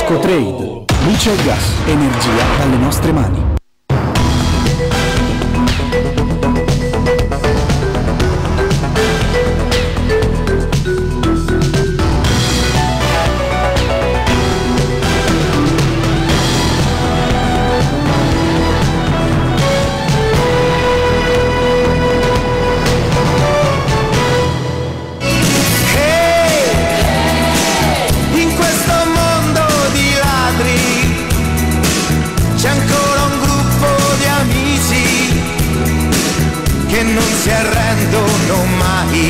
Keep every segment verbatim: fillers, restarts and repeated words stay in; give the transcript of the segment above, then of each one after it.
Escotrade, luce e gas, energia dalle nostre mani. Si arrendono mai.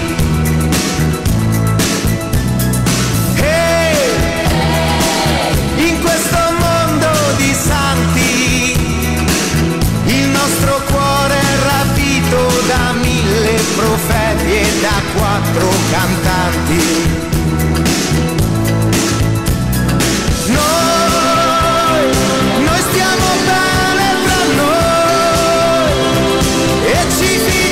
Hey, in questo mondo di santi il nostro cuore è rapito da mille profeti e da quattro cantanti. Noi, noi stiamo bene tra noi e ci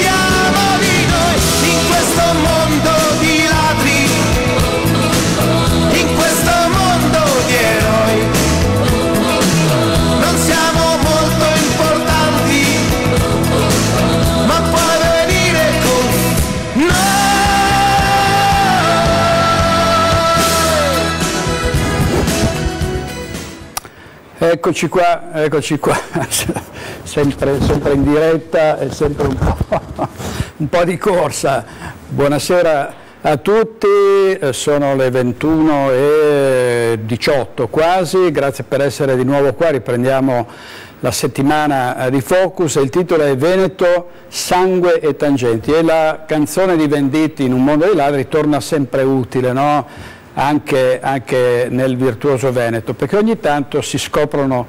Eccoci qua, eccoci qua, sempre, sempre in diretta e sempre un po', un po' di corsa. Buonasera a tutti, sono le ventuno e diciotto quasi, grazie per essere di nuovo qua, riprendiamo la settimana di Focus. Il titolo è Veneto, sangue e tangenti e la canzone di Venditti, In un mondo di ladri, torna sempre utile, no? Anche, anche nel virtuoso Veneto, perché ogni tanto si scoprono,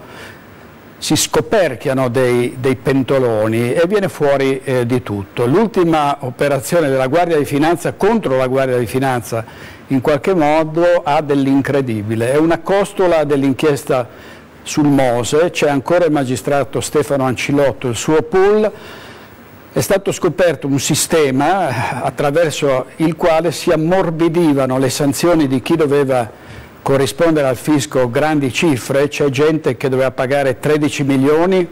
si scoperchiano dei, dei pentoloni e viene fuori eh, di tutto. L'ultima operazione della Guardia di Finanza contro la Guardia di Finanza in qualche modo ha dell'incredibile, è una costola dell'inchiesta sul Mose, c'è ancora il magistrato Stefano Ancilotto, il suo pool. È stato scoperto un sistema attraverso il quale si ammorbidivano le sanzioni di chi doveva corrispondere al fisco grandi cifre. C'è gente che doveva pagare tredici milioni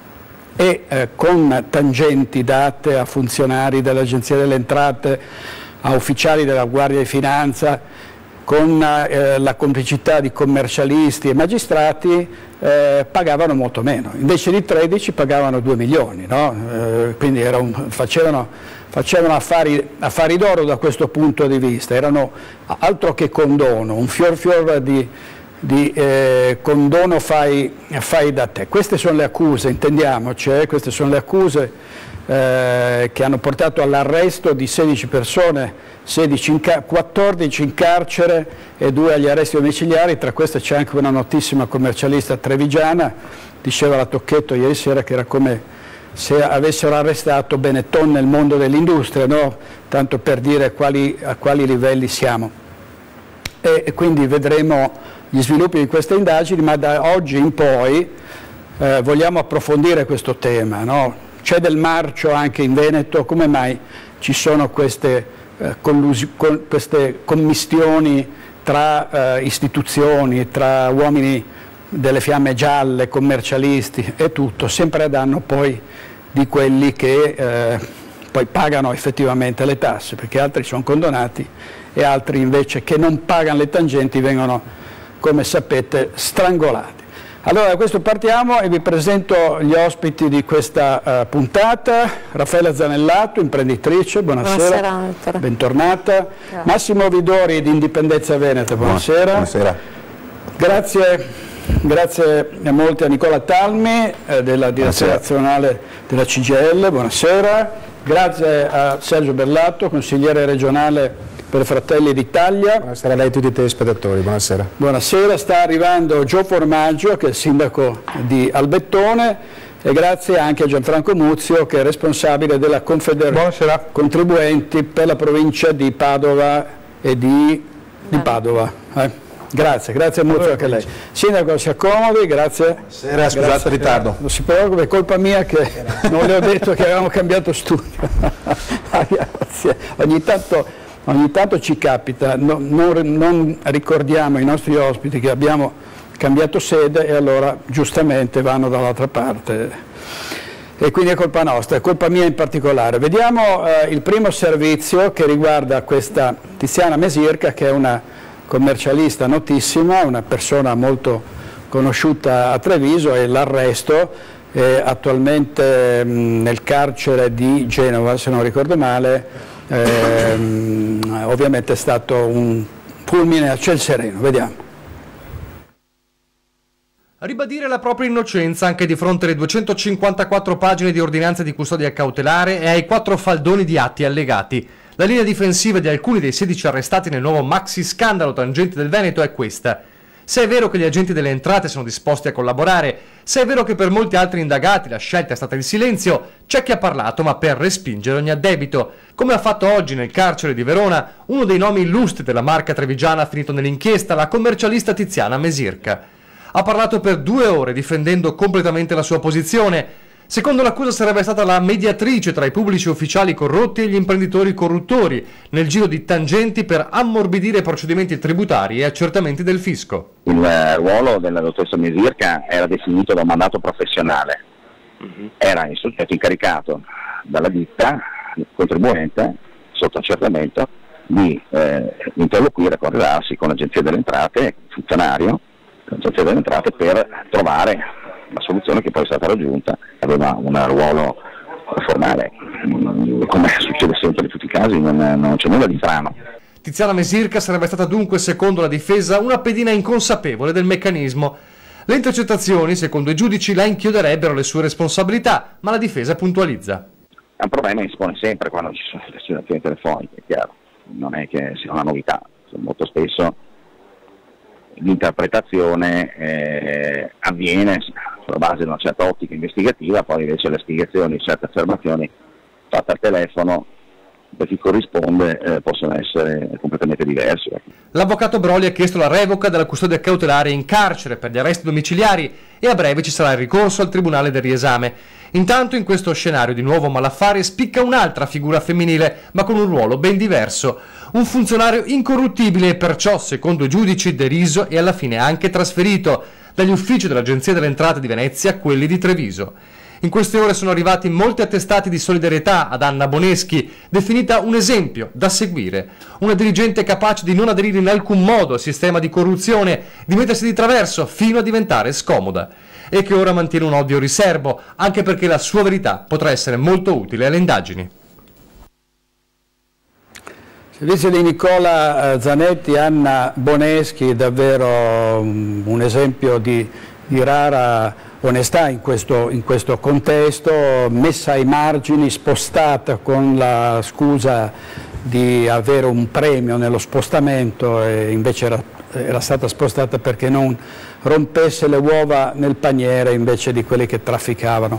e eh, con tangenti date a funzionari dell'Agenzia delle Entrate, a ufficiali della Guardia di Finanza, con eh, la complicità di commercialisti e magistrati, eh, pagavano molto meno. Invece di tredici pagavano due milioni, no? eh, quindi era un, facevano, facevano affari, affari d'oro da questo punto di vista, erano altro che condono, un fior fior di, di eh, condono fai, fai da te. Queste sono le accuse, intendiamoci, eh? Queste sono le accuse eh, che hanno portato all'arresto di sedici persone, sedici in quattordici in carcere e due agli arresti domiciliari. Tra queste c'è anche una notissima commercialista trevigiana, diceva la Tocchetto ieri sera che era come se avessero arrestato Benetton nel mondo dell'industria, no? Tanto per dire quali, a quali livelli siamo. E, e quindi vedremo gli sviluppi di queste indagini, ma da oggi in poi eh, vogliamo approfondire questo tema, no? C'è del marcio anche in Veneto, come mai ci sono queste Eh, con, queste commistioni tra eh, istituzioni, tra uomini delle fiamme gialle, commercialisti e tutto, sempre a danno poi di quelli che eh, poi pagano effettivamente le tasse, perché altri sono condonati e altri invece che non pagano le tangenti vengono, come sapete, strangolati. Allora da questo partiamo e vi presento gli ospiti di questa uh, puntata. Raffaella Zanellato, imprenditrice, buonasera, buonasera bentornata. Grazie. Massimo Vidori di Indipendenza Veneta, buonasera. Buonasera. Grazie, grazie a molti a Nicola Talmi eh, della direzione nazionale della C G I L, buonasera. Grazie a Sergio Bellato, consigliere regionale per Fratelli d'Italia. Buonasera a lei e a tutti i telespettatori, buonasera. Buonasera, sta arrivando Gio Formaggio che è il sindaco di Albettone e grazie anche a Gianfranco Muzio che è responsabile della Confederazione Contribuenti per la provincia di Padova e di, di Padova. Eh. Grazie, grazie a Muzio anche a lei. Sindaco, si accomodi, grazie. Buonasera, scusate il ritardo. Non si preoccupi, è colpa mia che non le ho detto che avevamo cambiato studio. Ogni tanto ogni tanto ci capita, no, non, non ricordiamo ai nostri ospiti che abbiamo cambiato sede e allora giustamente vanno dall'altra parte. E quindi è colpa nostra, è colpa mia in particolare. Vediamo eh, il primo servizio che riguarda questa Tiziana Mesirca, che è una commercialista notissima, una persona molto conosciuta a Treviso, e l'arresto è attualmente mh, nel carcere di Genova, se non ricordo male, eh, mh, ovviamente è stato un fulmine a ciel sereno. Vediamo. A ribadire la propria innocenza anche di fronte alle duecentocinquantaquattro pagine di ordinanza di custodia cautelare e ai quattro faldoni di atti allegati. La linea difensiva di alcuni dei sedici arrestati nel nuovo maxi scandalo tangente del Veneto è questa. Se è vero che gli agenti delle entrate sono disposti a collaborare, se è vero che per molti altri indagati la scelta è stata il silenzio, c'è chi ha parlato ma per respingere ogni addebito, come ha fatto oggi nel carcere di Verona uno dei nomi illustri della marca trevigiana finito nell'inchiesta, la commercialista Tiziana Mesirca. Ha parlato per due ore difendendo completamente la sua posizione. Secondo l'accusa sarebbe stata la mediatrice tra i pubblici ufficiali corrotti e gli imprenditori corruttori, nel giro di tangenti per ammorbidire procedimenti tributari e accertamenti del fisco. Il ruolo della dottoressa Mesirca era definito da un mandato professionale. Era il soggetto incaricato dalla ditta, il contribuente, sotto accertamento, di eh, interloquire, correlarsi con l'Agenzia delle Entrate, il funzionario, l'Agenzia delle Entrate, per trovare la soluzione che poi è stata raggiunta. Aveva un ruolo formale, come succede sempre in tutti i casi, non, non c'è nulla di strano. Tiziana Mesirca sarebbe stata dunque, secondo la difesa, una pedina inconsapevole del meccanismo. Le intercettazioni, secondo i giudici, la inchioderebbero le sue responsabilità, ma la difesa puntualizza. Un problema si pone sempre quando ci sono le intercettazioni telefoniche, è chiaro, non è che sia una novità, molto spesso l'interpretazione eh, avviene sulla base di una certa ottica investigativa, poi invece le spiegazioni di certe affermazioni fatte al telefono per chi corrisponde eh, possono essere completamente diversi. L'avvocato Broli ha chiesto la revoca della custodia cautelare in carcere per gli arresti domiciliari e a breve ci sarà il ricorso al Tribunale del Riesame. Intanto in questo scenario di nuovo malaffare spicca un'altra figura femminile, ma con un ruolo ben diverso. Un funzionario incorruttibile e perciò, secondo i giudici, deriso e alla fine anche trasferito dagli uffici dell'Agenzia delle Entrate di Venezia a quelli di Treviso. In queste ore sono arrivati molti attestati di solidarietà ad Anna Boneschi, definita un esempio da seguire. Una dirigente capace di non aderire in alcun modo al sistema di corruzione, di mettersi di traverso fino a diventare scomoda. E che ora mantiene un ovvio riservo, anche perché la sua verità potrà essere molto utile alle indagini. Servizio di Nicola Zanetti, Anna Boneschi, davvero un esempio di, di rara onestà in questo, in questo contesto, messa ai margini, spostata con la scusa di avere un premio nello spostamento, e invece era, era stata spostata perché non rompesse le uova nel paniere invece di quelli che trafficavano.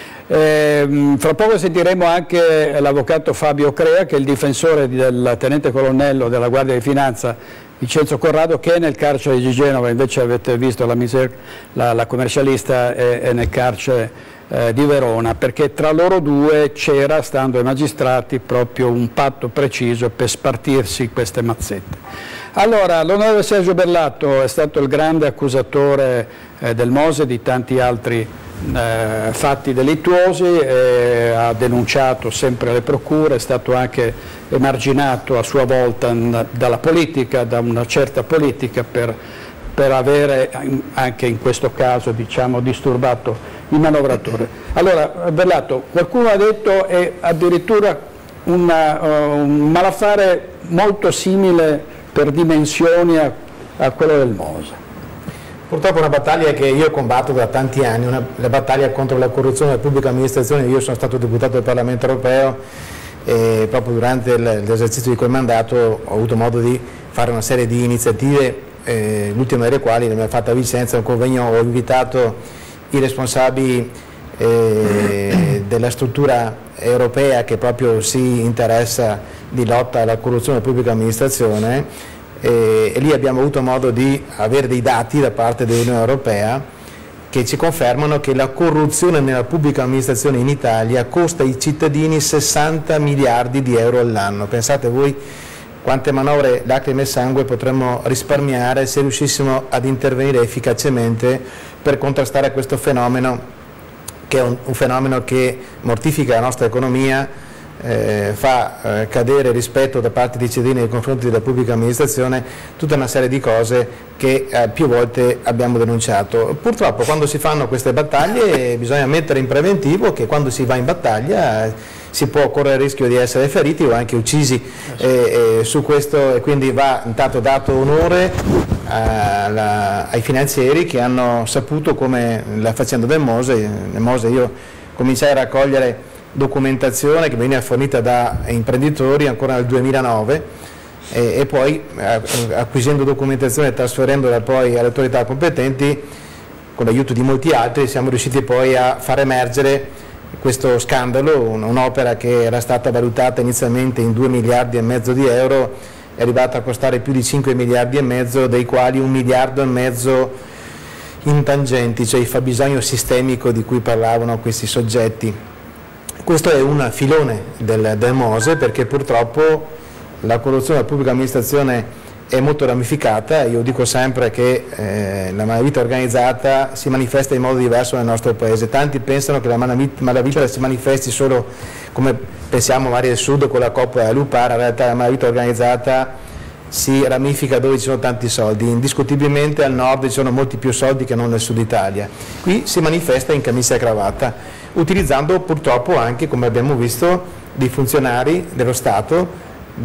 Eh, fra poco sentiremo anche l'avvocato Fabio Crea, che è il difensore del tenente colonnello della Guardia di Finanza Vincenzo Corrado, che è nel carcere di Genova. Invece avete visto la, miser la, la commercialista è, è nel carcere eh, di Verona, perché tra loro due c'era, stando ai magistrati, proprio un patto preciso per spartirsi queste mazzette. Allora, l'onorevole Sergio Bellato è stato il grande accusatore eh, del Mose e di tanti altri eh, fatti delittuosi, eh, ha denunciato sempre le procure, è stato anche emarginato a sua volta dalla politica, da una certa politica, per, per avere anche in questo caso, diciamo, disturbato il manovratore. Allora, Bellato, qualcuno ha detto è addirittura una, uh, un malaffare molto simile per dimensioni a, a quello del Mose. Purtroppo è una battaglia che io combatto da tanti anni, una, la battaglia contro la corruzione della pubblica amministrazione. Io sono stato deputato del Parlamento europeo e proprio durante l'esercizio di quel mandato ho avuto modo di fare una serie di iniziative, eh, l'ultima delle quali mi ha fatta a Vicenza un convegno. Ho invitato i responsabili eh, della struttura europea che proprio si interessa di lotta alla corruzione della pubblica amministrazione, e, e lì abbiamo avuto modo di avere dei dati da parte dell'Unione Europea che ci confermano che la corruzione nella pubblica amministrazione in Italia costa ai cittadini sessanta miliardi di euro all'anno. Pensate voi quante manovre, lacrime e sangue potremmo risparmiare se riuscissimo ad intervenire efficacemente per contrastare questo fenomeno, che è un, un fenomeno che mortifica la nostra economia, eh, fa eh, cadere rispetto da parte dei cittadini nei confronti della pubblica amministrazione, tutta una serie di cose che eh, più volte abbiamo denunciato. Purtroppo quando si fanno queste battaglie bisogna mettere in preventivo che quando si va in battaglia eh, si può correre il rischio di essere feriti o anche uccisi, eh, eh, su questo, e quindi va intanto dato onore alla, ai finanzieri che hanno saputo, come la faccenda del Mose. Nel Mose io cominciai a raccogliere documentazione che veniva fornita da imprenditori ancora nel duemilanove e, e poi acquisendo documentazione e trasferendola poi alle autorità competenti, con l'aiuto di molti altri siamo riusciti poi a far emergere questo scandalo, un'opera che era stata valutata inizialmente in due miliardi e mezzo di euro, è arrivata a costare più di cinque miliardi e mezzo, dei quali un miliardo e mezzo in tangenti, cioè il fabbisogno sistemico di cui parlavano questi soggetti. Questo è un filone del, del Mose, perché purtroppo la corruzione della pubblica amministrazione è molto ramificata. Io dico sempre che eh, la malavita organizzata si manifesta in modo diverso nel nostro paese. Tanti pensano che la malavita si manifesti solo come pensiamo magari al sud con la Coppola e la Lupara. In realtà la malavita organizzata si ramifica dove ci sono tanti soldi. Indiscutibilmente al nord ci sono molti più soldi che non nel sud Italia. Qui si manifesta in camicia e cravatta, utilizzando purtroppo anche, come abbiamo visto, dei funzionari dello Stato,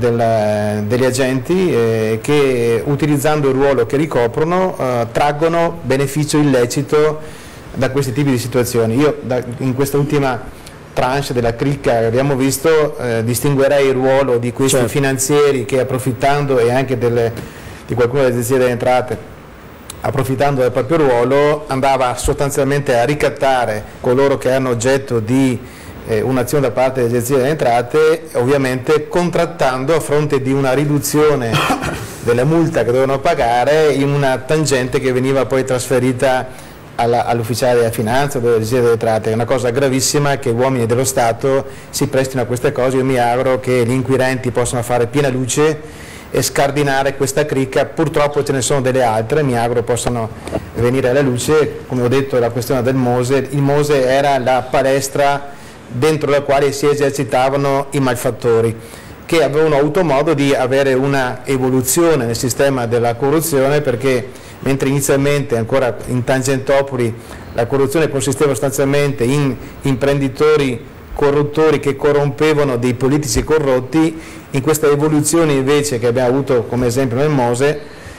del, degli agenti eh, che, utilizzando il ruolo che ricoprono, eh, traggono beneficio illecito da questi tipi di situazioni. Io da, in questa ultima tranche della cricca che abbiamo visto eh, distinguerei il ruolo di questi certo. finanzieri che, approfittando, e anche delle, di qualcuno delle agenzie delle entrate, approfittando del proprio ruolo, andava sostanzialmente a ricattare coloro che erano oggetto di eh, un'azione da parte delle agenzie delle entrate, ovviamente contrattando a fronte di una riduzione della multa che dovevano pagare in una tangente che veniva poi trasferita all'ufficiale della finanza o delle agenzie delle entrate. È una cosa gravissima che uomini dello Stato si prestino a queste cose. Io mi auguro che gli inquirenti possano fare piena luce e scardinare questa cricca. Purtroppo ce ne sono delle altre, mi auguro possano venire alla luce. Come ho detto, la questione del Mose, il Mose era la palestra dentro la quale si esercitavano i malfattori, che avevano avuto modo di avere una evoluzione nel sistema della corruzione, perché mentre inizialmente ancora in Tangentopoli la corruzione consisteva sostanzialmente in imprenditori corruttori che corrompevano dei politici corrotti, in questa evoluzione invece che abbiamo avuto come esempio nel Mose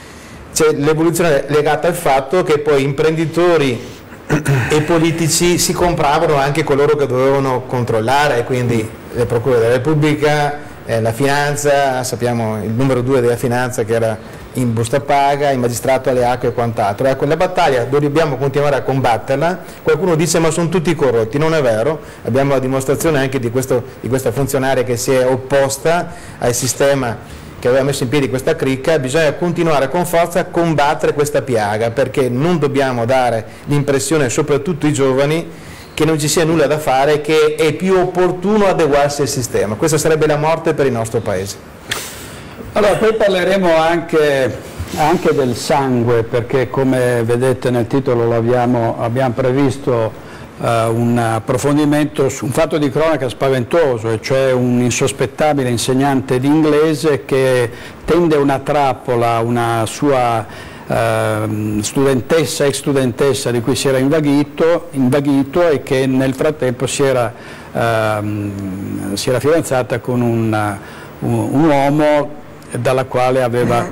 c'è l'evoluzione legata al fatto che poi imprenditori e politici si compravano anche coloro che dovevano controllare, quindi le procure della Repubblica, eh, la finanza, sappiamo il numero due della finanza che era in busta paga, il magistrato alle acque e quant'altro. Ecco, la battaglia dobbiamo continuare a combatterla. Qualcuno dice ma sono tutti corrotti, non è vero, abbiamo la dimostrazione anche di, questo, di questa funzionaria che si è opposta al sistema che aveva messo in piedi questa cricca. Bisogna continuare con forza a combattere questa piaga, perché non dobbiamo dare l'impressione, soprattutto ai giovani, che non ci sia nulla da fare, che è più opportuno adeguarsi al sistema. Questa sarebbe la morte per il nostro Paese. Allora, poi parleremo anche, anche del sangue, perché come vedete nel titolo abbiamo, abbiamo previsto uh, un approfondimento su un fatto di cronaca spaventoso, e cioè un insospettabile insegnante di inglese che tende una trappola a una sua Uh, studentessa, ex studentessa di cui si era invaghito, invaghito e che nel frattempo si era, uh, si era fidanzata con un, uh, un uomo dalla quale aveva,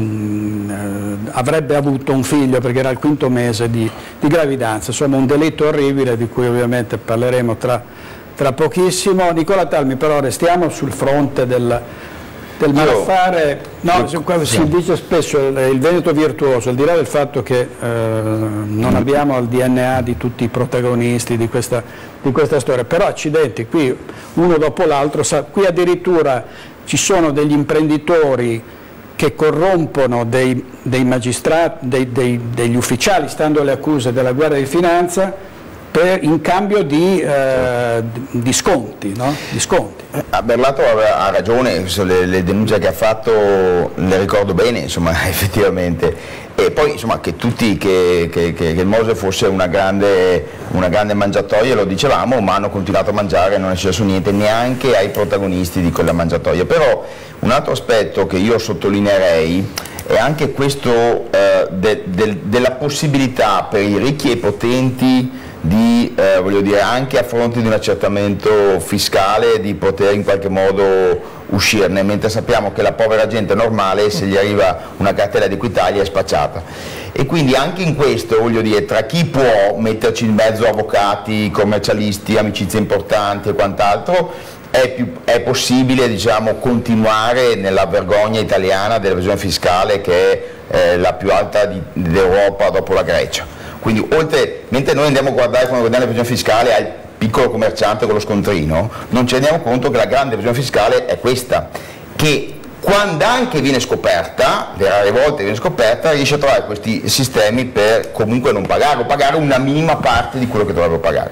um, uh, avrebbe avuto un figlio, perché era al quinto mese di, di gravidanza. Insomma, un delitto orribile di cui ovviamente parleremo tra, tra pochissimo. Nicola Talmi, però restiamo sul fronte del del malaffare. No, si dice spesso il Veneto virtuoso, al di là del fatto che eh, non abbiamo il D N A di tutti i protagonisti di questa, di questa storia, però accidenti, qui uno dopo l'altro, qui addirittura ci sono degli imprenditori che corrompono dei, dei magistrati, dei, dei, degli ufficiali, stando alle accuse della Guardia di Finanza, per, in cambio di, eh, di sconti, no? Di sconti. Berlato ha ragione, le, le denunce che ha fatto le ricordo bene, insomma, effettivamente. E poi insomma che tutti che, che, che il Mose fosse una grande, una grande mangiatoia, lo dicevamo, ma hanno continuato a mangiare e non è successo niente neanche ai protagonisti di quella mangiatoia. Però un altro aspetto che io sottolineerei è anche questo eh, de, de, della possibilità per i ricchi e i potenti di, eh, voglio dire, anche a fronte di un accertamento fiscale, di poter in qualche modo uscirne, mentre sappiamo che la povera gente normale, se gli arriva una cartella di Equitalia, è spacciata. E quindi anche in questo, voglio dire, tra chi può metterci in mezzo avvocati, commercialisti, amicizie importanti e quant'altro, è, più, è possibile, diciamo, continuare nella vergogna italiana dell'evasione fiscale, che è eh, la più alta d'Europa dopo la Grecia. Quindi oltre, mentre noi andiamo a guardare, quando guardiamo l'evasione fiscale, al piccolo commerciante con lo scontrino, non ci rendiamo conto che la grande evasione fiscale è questa, che quando anche viene scoperta, le rare volte viene scoperta, riesce a trovare questi sistemi per comunque non pagare o pagare una minima parte di quello che dovrebbero pagare.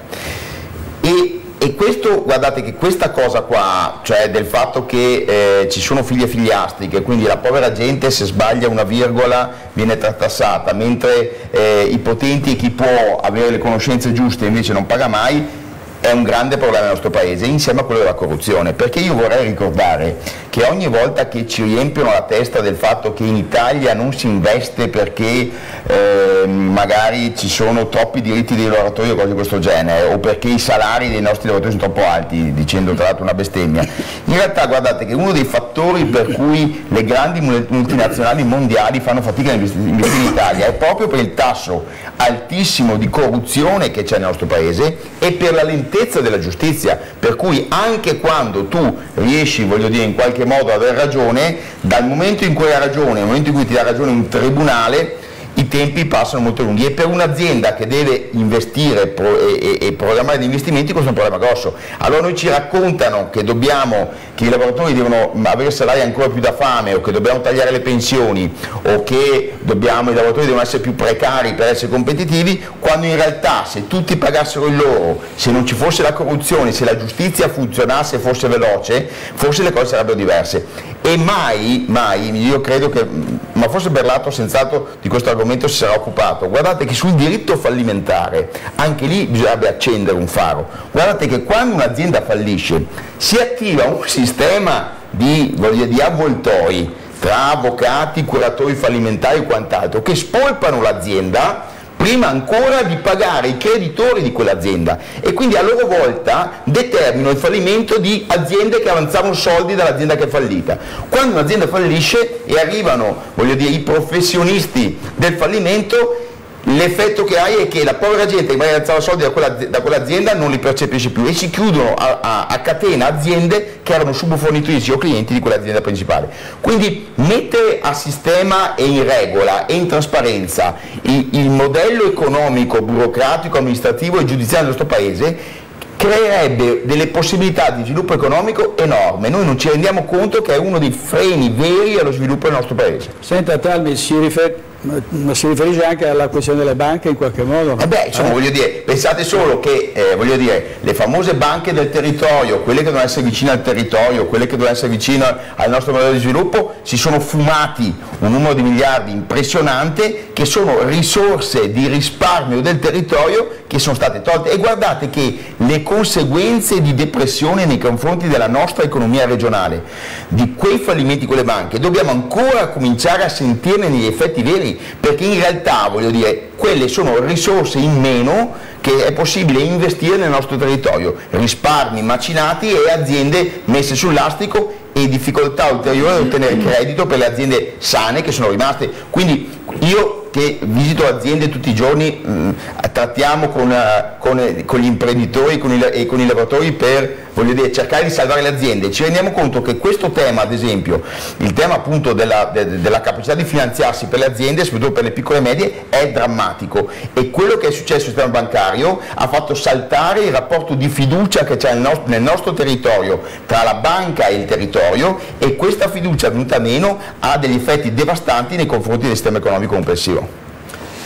E, e questo, guardate che questa cosa qua, cioè del fatto che eh, ci sono figlie figliastiche, quindi la povera gente se sbaglia una virgola viene tartassata, mentre eh, i potenti e chi può avere le conoscenze giuste invece non paga mai, è un grande problema nel nostro paese, insieme a quello della corruzione, perché io vorrei ricordare che ogni volta che ci riempiono la testa del fatto che in Italia non si investe perché eh, magari ci sono troppi diritti dei lavoratori o cose di questo genere, o perché i salari dei nostri lavoratori sono troppo alti, dicendo tra l'altro una bestemmia, in realtà guardate che uno dei fattori per cui le grandi multinazionali mondiali fanno fatica a investire in Italia è proprio per il tasso altissimo di corruzione che c'è nel nostro paese e per la lentezza della giustizia, per cui anche quando tu riesci, voglio dire, in qualche modo ad avere ragione, dal momento in cui hai ragione, nel momento in cui ti dà ragione un tribunale, i tempi passano molto lunghi, e per un'azienda che deve investire pro e, e, e programmare gli investimenti questo è un problema grosso. Allora noi ci raccontano che dobbiamo, che i lavoratori devono avere salari ancora più da fame, o che dobbiamo tagliare le pensioni, o che dobbiamo, i lavoratori devono essere più precari per essere competitivi, quando in realtà se tutti pagassero il loro, se non ci fosse la corruzione, se la giustizia funzionasse e fosse veloce, forse le cose sarebbero diverse. E mai, mai, io credo che, ma forse Berlato senz'altro di questo argomento si sarà occupato, guardate che sul diritto fallimentare, anche lì bisognerebbe accendere un faro. Guardate che quando un'azienda fallisce si attiva un sistema di, voglio dire, di avvoltoi tra avvocati, curatori fallimentari e quant'altro, che spolpano l'azienda prima ancora di pagare i creditori di quell'azienda, e quindi a loro volta determinano il fallimento di aziende che avanzavano soldi dall'azienda che è fallita. Quando un'azienda fallisce e arrivano, voglio dire, i professionisti del fallimento, l'effetto che hai è che la povera gente che magari avanzava soldi da, quella, da quell'azienda non li percepisce più, e si chiudono a, a, a catena aziende che erano subfornitrici o clienti di quell'azienda principale. Quindi mettere a sistema e in regola e in trasparenza il, il modello economico, burocratico, amministrativo e giudiziario del nostro paese creerebbe delle possibilità di sviluppo economico enorme. Noi non ci rendiamo conto che è uno dei freni veri allo sviluppo del nostro paese. Senta Talmi, si rifer ma si riferisce anche alla questione delle banche in qualche modo? Eh beh, insomma, eh? voglio dire, pensate solo che eh, voglio dire, le famose banche del territorio, quelle che devono essere vicine al territorio, quelle che devono essere vicine al nostro modello di sviluppo, si sono fumati un numero di miliardi impressionante, che sono risorse di risparmio del territorio che sono state tolte. E guardate che le conseguenze di depressione nei confronti della nostra economia regionale, di quei fallimenti con le banche, dobbiamo ancora cominciare a sentirne negli effetti veri, perché in realtà, voglio dire, quelle sono risorse in meno che è possibile investire nel nostro territorio, risparmi macinati e aziende messe sul lastrico e difficoltà ulteriori ad ottenere credito per le aziende sane che sono rimaste. Quindi io che visito aziende tutti i giorni, mh, trattiamo con, uh, con, con gli imprenditori con i, e con i lavoratori per, voglio dire, cercare di salvare le aziende. Ci rendiamo conto che questo tema, ad esempio, il tema appunto della, de, della capacità di finanziarsi per le aziende, soprattutto per le piccole e medie, è drammatico, e quello che è successo sul sistema bancario ha fatto saltare il rapporto di fiducia che c'è nel nostro, nel nostro territorio tra la banca e il territorio, e questa fiducia venuta meno ha degli effetti devastanti nei confronti del sistema economico complessivo.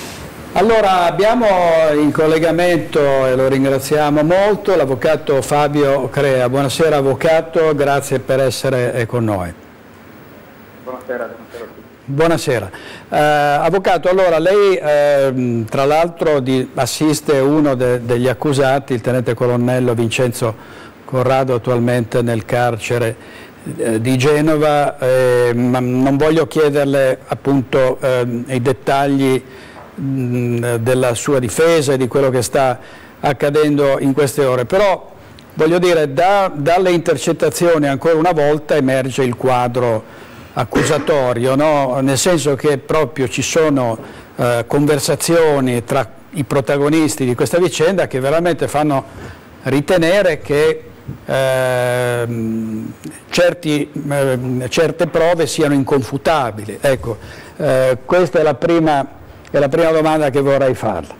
Allora abbiamo in collegamento, e lo ringraziamo molto, l'avvocato Fabio Crea. Buonasera avvocato, grazie per essere con noi. Buonasera, buonasera a tutti. Buonasera. Eh, avvocato, allora lei eh, tra l'altro assiste uno de, degli accusati, il tenente colonnello Vincenzo Corrado, attualmente nel carcere eh, di Genova, eh, ma non voglio chiederle appunto eh, i dettagli mh, della sua difesa e di quello che sta accadendo in queste ore, però voglio dire, da, dalle intercettazioni ancora una volta emerge il quadro accusatorio, no? Nel senso che proprio ci sono eh, conversazioni tra i protagonisti di questa vicenda che veramente fanno ritenere che eh, certi, eh, certe prove siano inconfutabili. Ecco, eh, questa è la, prima, è la prima domanda che vorrei farle.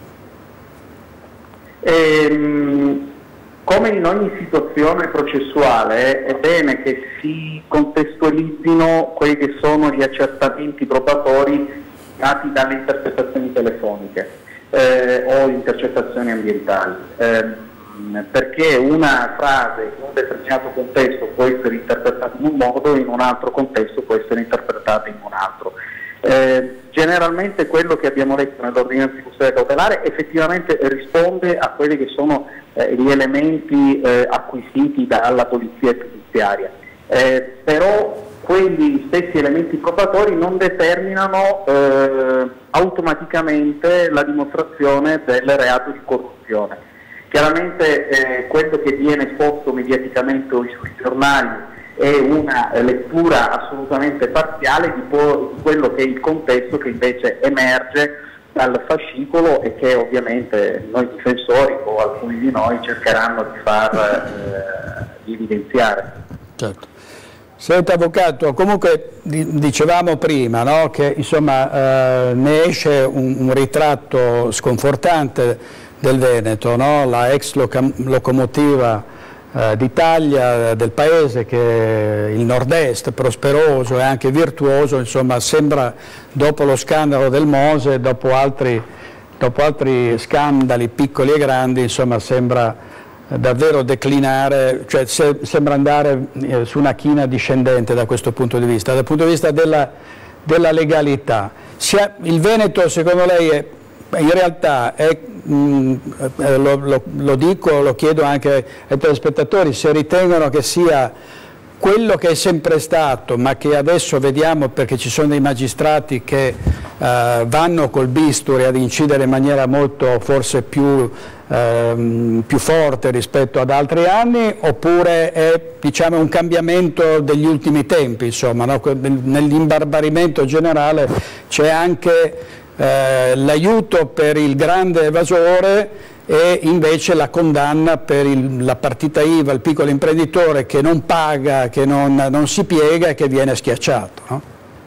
Ehm... Come in ogni situazione processuale è bene che si contestualizzino quelli che sono gli accertamenti probatori dati dalle intercettazioni telefoniche eh, o intercettazioni ambientali, eh, perché una frase in un determinato contesto può essere interpretata in un modo, in un altro contesto può essere interpretata in un altro. Eh, generalmente quello che abbiamo letto nell'ordinanza di custodia cautelare effettivamente risponde a quelli che sono eh, gli elementi eh, acquisiti dalla polizia giudiziaria, eh, però quegli stessi elementi probatori non determinano eh, automaticamente la dimostrazione del reato di corruzione. Chiaramente eh, quello che viene esposto mediaticamente sui giornali è una lettura assolutamente parziale di, po di quello che è il contesto che invece emerge dal fascicolo e che ovviamente noi difensori o alcuni di noi cercheranno di far eh, di evidenziare. Certo. Senta avvocato, comunque dicevamo prima, no, che insomma eh, ne esce un, un ritratto sconfortante del Veneto, no? La ex locomotiva d'Italia, del paese, che il nord-est prosperoso e anche virtuoso, insomma sembra, dopo lo scandalo del Mose, dopo altri, dopo altri scandali piccoli e grandi, insomma sembra davvero declinare, cioè se, sembra andare eh, su una china discendente da questo punto di vista, dal punto di vista della, della legalità. Sia, il Veneto secondo lei è, in realtà è, mh, lo, lo, lo dico, lo chiedo anche ai telespettatori, se ritengono che sia quello che è sempre stato, ma che adesso vediamo perché ci sono dei magistrati che eh, vanno col bisturi ad incidere in maniera molto forse più, eh, più forte rispetto ad altri anni, oppure è, diciamo, un cambiamento degli ultimi tempi, insomma, no? Nell'imbarbarimento generale c'è anche Eh, l'aiuto per il grande evasore e invece la condanna per il, la partita I V A, il piccolo imprenditore che non paga, che non, non si piega e che viene schiacciato, no?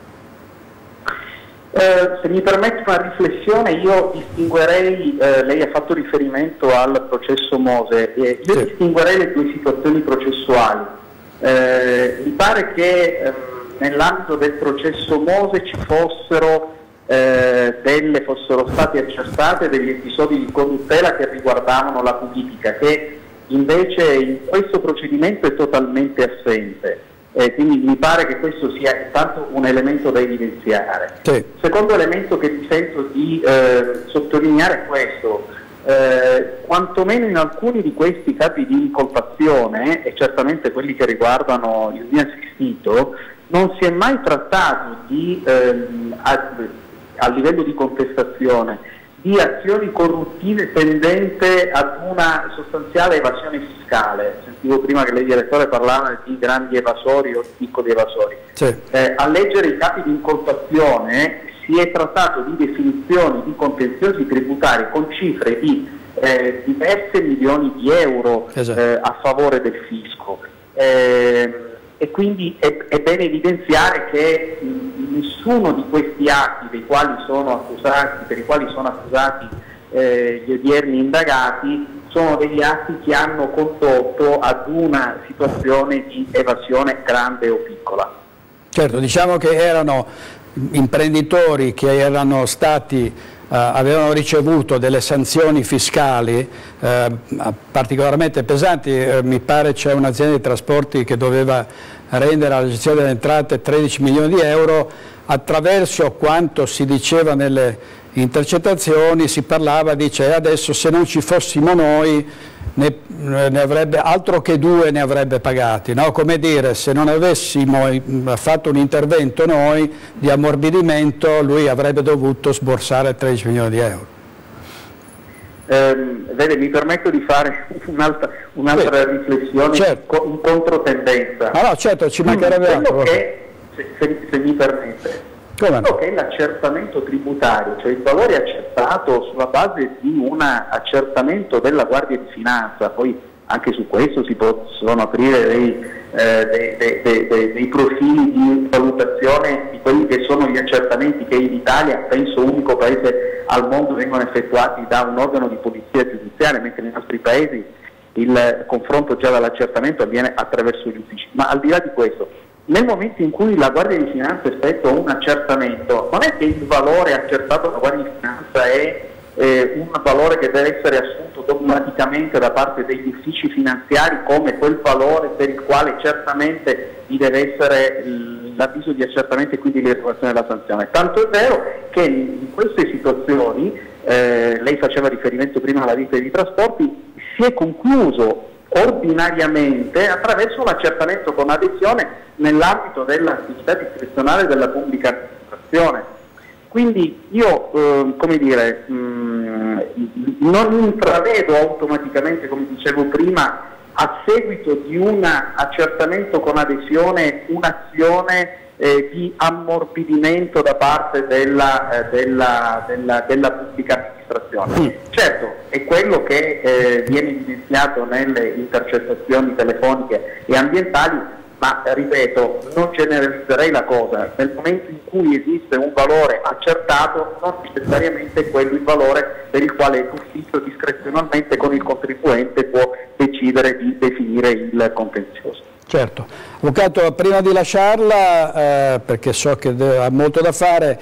Eh, se mi permette una riflessione, io distinguerei, eh, lei ha fatto riferimento al processo Mose, eh, io sì. distinguerei le due situazioni processuali. Eh, mi pare che eh, nell'ambito del processo Mose ci fossero Eh, delle fossero stati accertate degli episodi di corruttela che riguardavano la politica, che invece in questo procedimento è totalmente assente, eh, quindi mi pare che questo sia intanto un elemento da evidenziare. Sì. Secondo elemento che mi sento di eh, sottolineare è questo: eh, quantomeno in alcuni di questi capi di incolpazione, e certamente quelli che riguardano il mio assistito, non si è mai trattato di ehm, a livello di contestazione di azioni corruttive tendente ad una sostanziale evasione fiscale. Sentivo prima che lei direttore parlava di grandi evasori o di piccoli evasori. Sì. Eh, a leggere i capi di incolpazione si è trattato di definizioni di contenziosi tributari con cifre di eh, diverse milioni di euro, esatto, eh, a favore del fisco. Eh, e quindi è, è bene evidenziare che mh, nessuno di questi atti dei quali sono accusati, per i quali sono accusati eh, gli odierni indagati, sono degli atti che hanno condotto ad una situazione di evasione grande o piccola. Certo, diciamo che erano imprenditori che erano stati avevano ricevuto delle sanzioni fiscali eh, particolarmente pesanti. Eh, mi pare c'è un'azienda di trasporti che doveva rendere alla gestione delle entrate tredici milioni di euro. Attraverso quanto si diceva nelle intercettazioni si parlava, dice, adesso se non ci fossimo noi ne, ne avrebbe, altro che due ne avrebbe pagati, no? Come dire, se non avessimo fatto un intervento noi di ammorbidimento, lui avrebbe dovuto sborsare tredici milioni di euro. Eh, vede, mi permetto di fare un'altra un'altra sì. riflessione, certo. in controtendenza. Ah no, certo, ci mancherebbe altro. Che, se, se, se mi permette, quello che è l'accertamento tributario, cioè il valore accertato sulla base di un accertamento della Guardia di Finanza, poi anche su questo si possono aprire dei, eh, dei, dei, dei, dei, dei profili di valutazione di quelli che sono gli accertamenti che in Italia, penso unico paese al mondo, vengono effettuati da un organo di polizia giudiziaria, mentre nei nostri paesi il confronto già dall'accertamento avviene attraverso gli uffici. Ma al di là di questo, nel momento in cui la Guardia di Finanza effettua un accertamento, non è che il valore accertato dalla Guardia di Finanza è eh, un valore che deve essere assunto dogmaticamente da parte degli uffici finanziari come quel valore per il quale certamente vi deve essere l'avviso di accertamento e quindi l'irrogazione della sanzione. Tanto è vero che in queste situazioni, eh, lei faceva riferimento prima alla ditta di trasporti, si è concluso ordinariamente attraverso un accertamento con adesione nell'ambito dell'attività discrezionale della pubblica amministrazione. Quindi io, eh, come dire, mh, non intravedo automaticamente, come dicevo prima, a seguito di un accertamento con adesione un'azione eh, di ammorbidimento da parte della, eh, della, della, della pubblica amministrazione. Certo, è quello che eh, viene evidenziato nelle intercettazioni telefoniche e ambientali, ma ripeto, non generalizzerei la cosa. Nel momento in cui esiste un valore accertato, non necessariamente è quello il valore per il quale l'ufficio discrezionalmente con il contribuente può decidere di definire il contenzioso. Certo. Avvocato, prima di lasciarla, eh, perché so che ha molto da fare,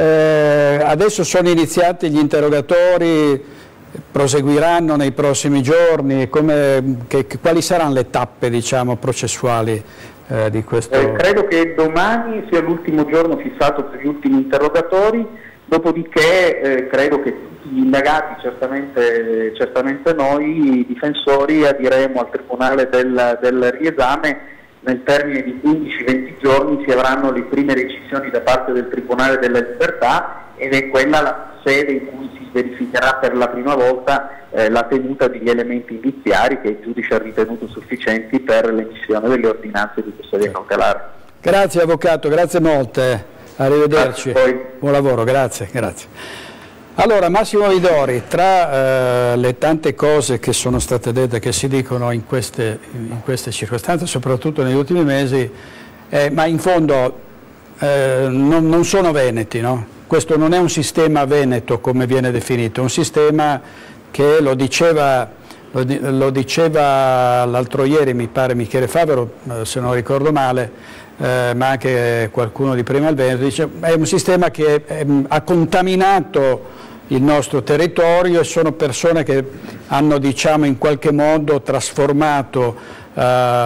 eh, adesso sono iniziati gli interrogatori, proseguiranno nei prossimi giorni, come, che, che, quali saranno le tappe, diciamo, processuali eh, di questo? Eh, credo che domani sia l'ultimo giorno fissato per gli ultimi interrogatori, dopodiché eh, credo che tutti gli indagati, certamente, certamente noi difensori, adiremo al Tribunale del, del riesame. Nel termine di quindici venti giorni si avranno le prime decisioni da parte del Tribunale della Libertà ed è quella la sede in cui si verificherà per la prima volta eh, la tenuta degli elementi indiziari che il giudice ha ritenuto sufficienti per l'emissione delle ordinanze di custodia cautelare. Grazie Avvocato, grazie molte, arrivederci, buon lavoro, grazie, grazie. Allora Massimo Vidori, tra eh, le tante cose che sono state dette, che si dicono in queste, in queste circostanze, soprattutto negli ultimi mesi, eh, ma in fondo eh, non, non sono veneti, no? Questo non è un sistema veneto come viene definito, è un sistema che lo diceva, lo, lo diceva l'altro ieri, mi pare Michele Favero, eh, se non ricordo male, eh, ma anche qualcuno di prima al Veneto, dice, è un sistema che eh, ha contaminato il nostro territorio e sono persone che hanno, diciamo, in qualche modo trasformato uh,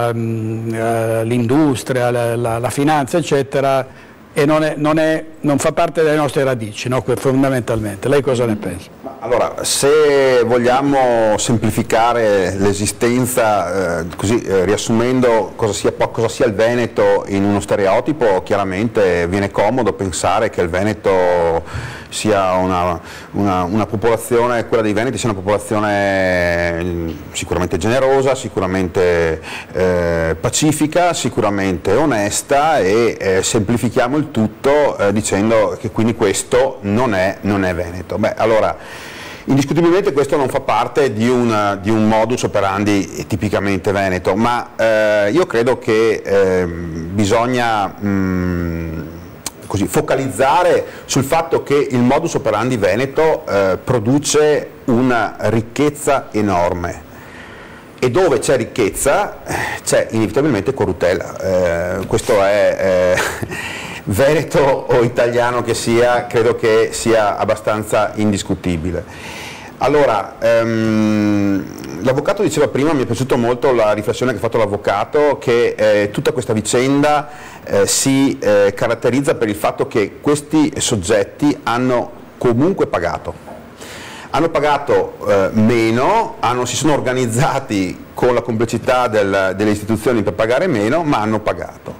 uh, l'industria, la, la, la finanza, eccetera, e non, è, non, è, non fa parte delle nostre radici, no? Fondamentalmente. Lei cosa ne pensa? Allora, se vogliamo semplificare l'esistenza, eh, così eh, riassumendo cosa sia, cosa sia il Veneto in uno stereotipo, chiaramente viene comodo pensare che il Veneto sia una, una, una popolazione, quella dei Veneti sia una popolazione sicuramente generosa, sicuramente eh, pacifica, sicuramente onesta e eh, semplifichiamo il tutto eh, dicendo che quindi questo non è, non è Veneto. Beh, allora, indiscutibilmente questo non fa parte di un, di un modus operandi tipicamente veneto, ma eh, io credo che eh, bisogna mh, così, focalizzare sul fatto che il modus operandi veneto eh, produce una ricchezza enorme e dove c'è ricchezza c'è inevitabilmente corruttela. Eh, questo è... Eh, veneto o italiano che sia, credo che sia abbastanza indiscutibile. Allora, ehm, l'avvocato diceva prima, mi è piaciuta molto la riflessione che ha fatto l'avvocato, che eh, tutta questa vicenda eh, si eh, caratterizza per il fatto che questi soggetti hanno comunque pagato. Hanno pagato eh, meno, hanno, si sono organizzati con la complicità del, delle istituzioni per pagare meno, ma hanno pagato.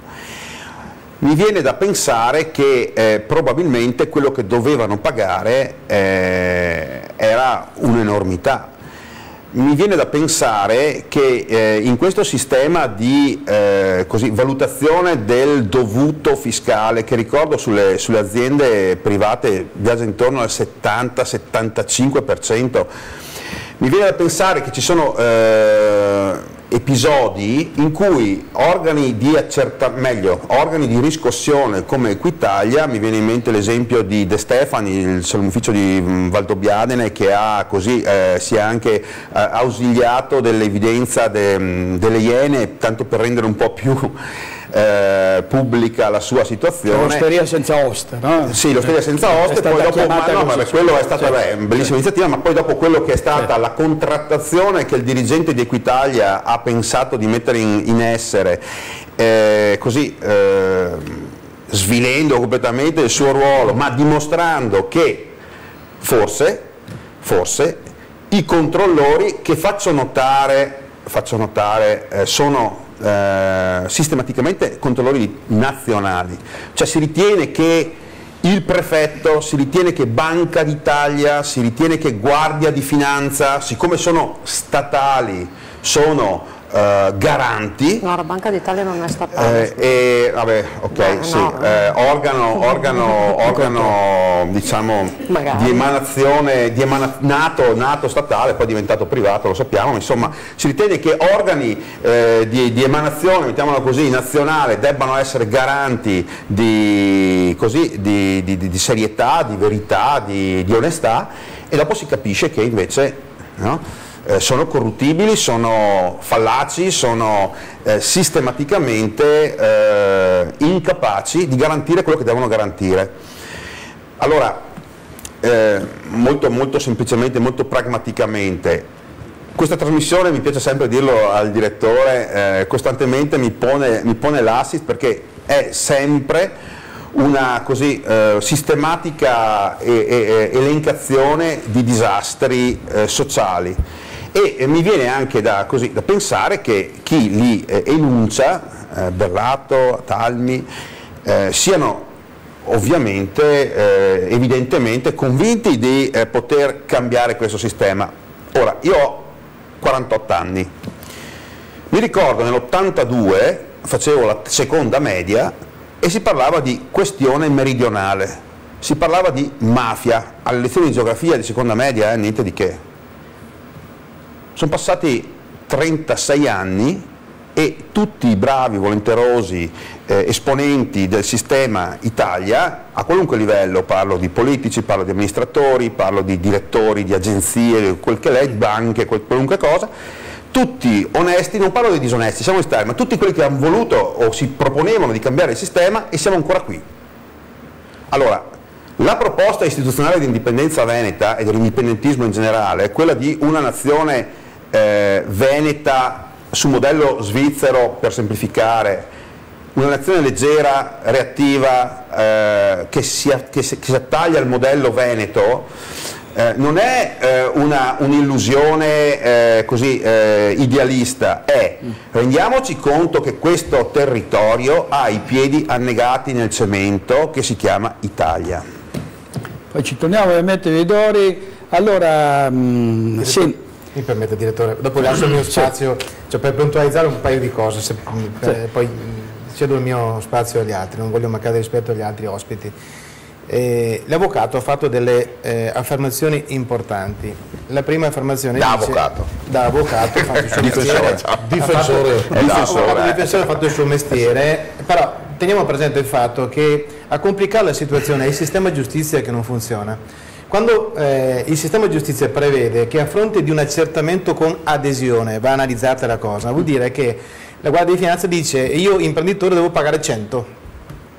Mi viene da pensare che eh, probabilmente quello che dovevano pagare eh, era un'enormità. Mi viene da pensare che eh, in questo sistema di eh, così, valutazione del dovuto fiscale, che ricordo sulle, sulle aziende private viaggia intorno al settanta settantacinque per cento, mi viene da pensare che ci sono eh, episodi in cui organi di accertamento, meglio, organi di riscossione come Equitalia, mi viene in mente l'esempio di De Stefani, il ufficio di Valdobbiadene, che ha così, eh, si è anche eh, ausiliato dell'evidenza de, delle Iene, tanto per rendere un po' più eh, pubblica la sua situazione. L'osteria senza oste, no? Sì, l'osteria senza oste, poi dopo, ma no, ma quello è stata beh, una bellissima iniziativa, ma poi dopo quello che è stata sì. la contrattazione che il dirigente di Equitalia ha pensato di mettere in, in essere, eh, così eh, svilendo completamente il suo ruolo, ma dimostrando che forse, forse i controllori che faccio notare, faccio notare eh, sono eh, sistematicamente controllori nazionali, cioè si ritiene che il prefetto, si ritiene che Banca d'Italia, si ritiene che Guardia di Finanza, siccome sono statali, sono Uh, garanti. No, la Banca d'Italia non è statale. Eh, e, vabbè, ok, no, sì, no. Eh, organo, organo, organo diciamo, di emanazione, di emana, nato, nato statale, poi diventato privato, lo sappiamo, insomma, si ritiene che organi eh, di, di emanazione, mettiamolo così, nazionale, debbano essere garanti di, così, di, di, di, di serietà, di verità, di, di onestà, e dopo si capisce che invece, no? Eh, sono corruttibili, sono fallaci, sono eh, sistematicamente eh, incapaci di garantire quello che devono garantire. Allora, eh, molto, molto semplicemente, molto pragmaticamente, questa trasmissione, mi piace sempre dirlo al direttore, eh, costantemente mi pone, mi pone l'assist, perché è sempre una così eh, sistematica e, e, elencazione di disastri eh, sociali. E eh, mi viene anche da, così, da pensare che chi li eh, enuncia, eh, Berlato, Talmi, eh, siano ovviamente, eh, evidentemente convinti di eh, poter cambiare questo sistema. Ora, io ho quarantotto anni, mi ricordo nell'ottantadue facevo la seconda media e si parlava di questione meridionale, si parlava di mafia, alle lezioni di geografia di seconda media, eh, niente di che. Sono passati trentasei anni e tutti i bravi, volenterosi eh, esponenti del sistema Italia, a qualunque livello, parlo di politici, parlo di amministratori, parlo di direttori, di agenzie, quel che è, banche, quel, qualunque cosa, tutti onesti, non parlo di disonesti, siamo onesti, ma tutti quelli che hanno voluto o si proponevano di cambiare il sistema, e siamo ancora qui. Allora, la proposta istituzionale di indipendenza veneta e dell'indipendentismo in generale è quella di una nazione eh, veneta su modello svizzero, per semplificare, una nazione leggera, reattiva, eh, che, si, che, si, che si attaglia al modello veneto, eh, non è eh, un'illusione eh, così eh, idealista, è rendiamoci conto che questo territorio ha i piedi annegati nel cemento che si chiama Italia. Poi ci torniamo ovviamente ai Dori. Allora, mh, sì. Mi permette, direttore, dopo lascio il mio spazio, cioè, per puntualizzare un paio di cose, se, per, sì. Poi cedo il mio spazio agli altri, non voglio mancare rispetto agli altri ospiti. Eh, L'avvocato ha fatto delle eh, affermazioni importanti. La prima affermazione da dice, avvocato da avvocato, ha fatto il suo difensore, mestiere, difensore, ha fatto, difensore, eh. difensore ha fatto il suo mestiere, però teniamo presente il fatto che a complicare la situazione è il sistema giustizia che non funziona. Quando eh, il sistema giustizia prevede che a fronte di un accertamento con adesione va analizzata la cosa, vuol dire che la Guardia di Finanza dice io imprenditore devo pagare cento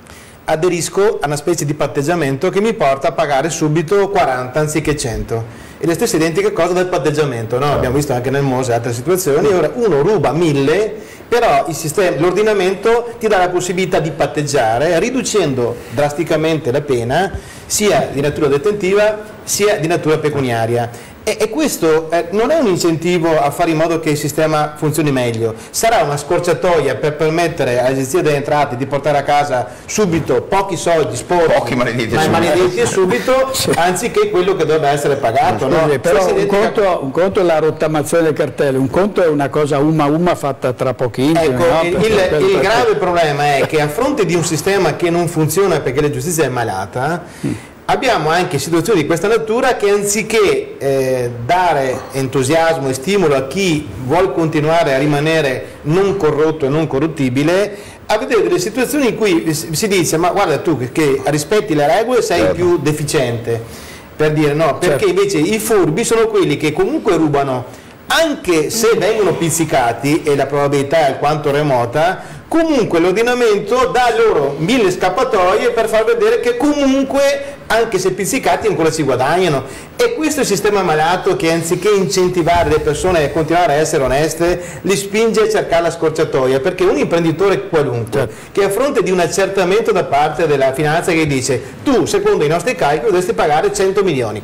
aderisco a una specie di patteggiamento che mi porta a pagare subito quaranta anziché cento. E la stessa identica cosa del patteggiamento, no? Abbiamo visto anche nel Mose altre situazioni. Ora uno ruba mille, però l'ordinamento ti dà la possibilità di patteggiare riducendo drasticamente la pena sia di natura detentiva sia di natura pecuniaria. E, e questo eh, non è un incentivo a fare in modo che il sistema funzioni meglio, sarà una scorciatoia per permettere all'agenzia delle entrate di portare a casa subito pochi soldi sporchi, pochi maledetti, ma maledetti e subito, sì. Anziché quello che dovrebbe essere pagato. Scusi, no? Però un identica... conto, un conto è la rottamazione del cartello, un conto è una cosa uma uma fatta tra pochini. Ecco, no? il, per, il, per, il per, grave per... problema è che a fronte di un sistema che non funziona perché la giustizia è malata, mm. abbiamo anche situazioni di questa natura che anziché eh, dare entusiasmo e stimolo a chi vuole continuare a rimanere non corrotto e non corruttibile, a vedere delle situazioni in cui si dice ma guarda tu che, che rispetti le regole sei certo. più deficiente, per dire no, perché certo. invece i furbi sono quelli che comunque rubano, anche se vengono pizzicati e la probabilità è alquanto remota, comunque l'ordinamento dà loro mille scappatoie per far vedere che comunque anche se pizzicati ancora si guadagnano. E questo è il sistema malato che anziché incentivare le persone a continuare a essere oneste li spinge a cercare la scorciatoia, perché un imprenditore qualunque certo. che a fronte di un accertamento da parte della finanza che dice tu secondo i nostri calcoli dovresti pagare cento milioni,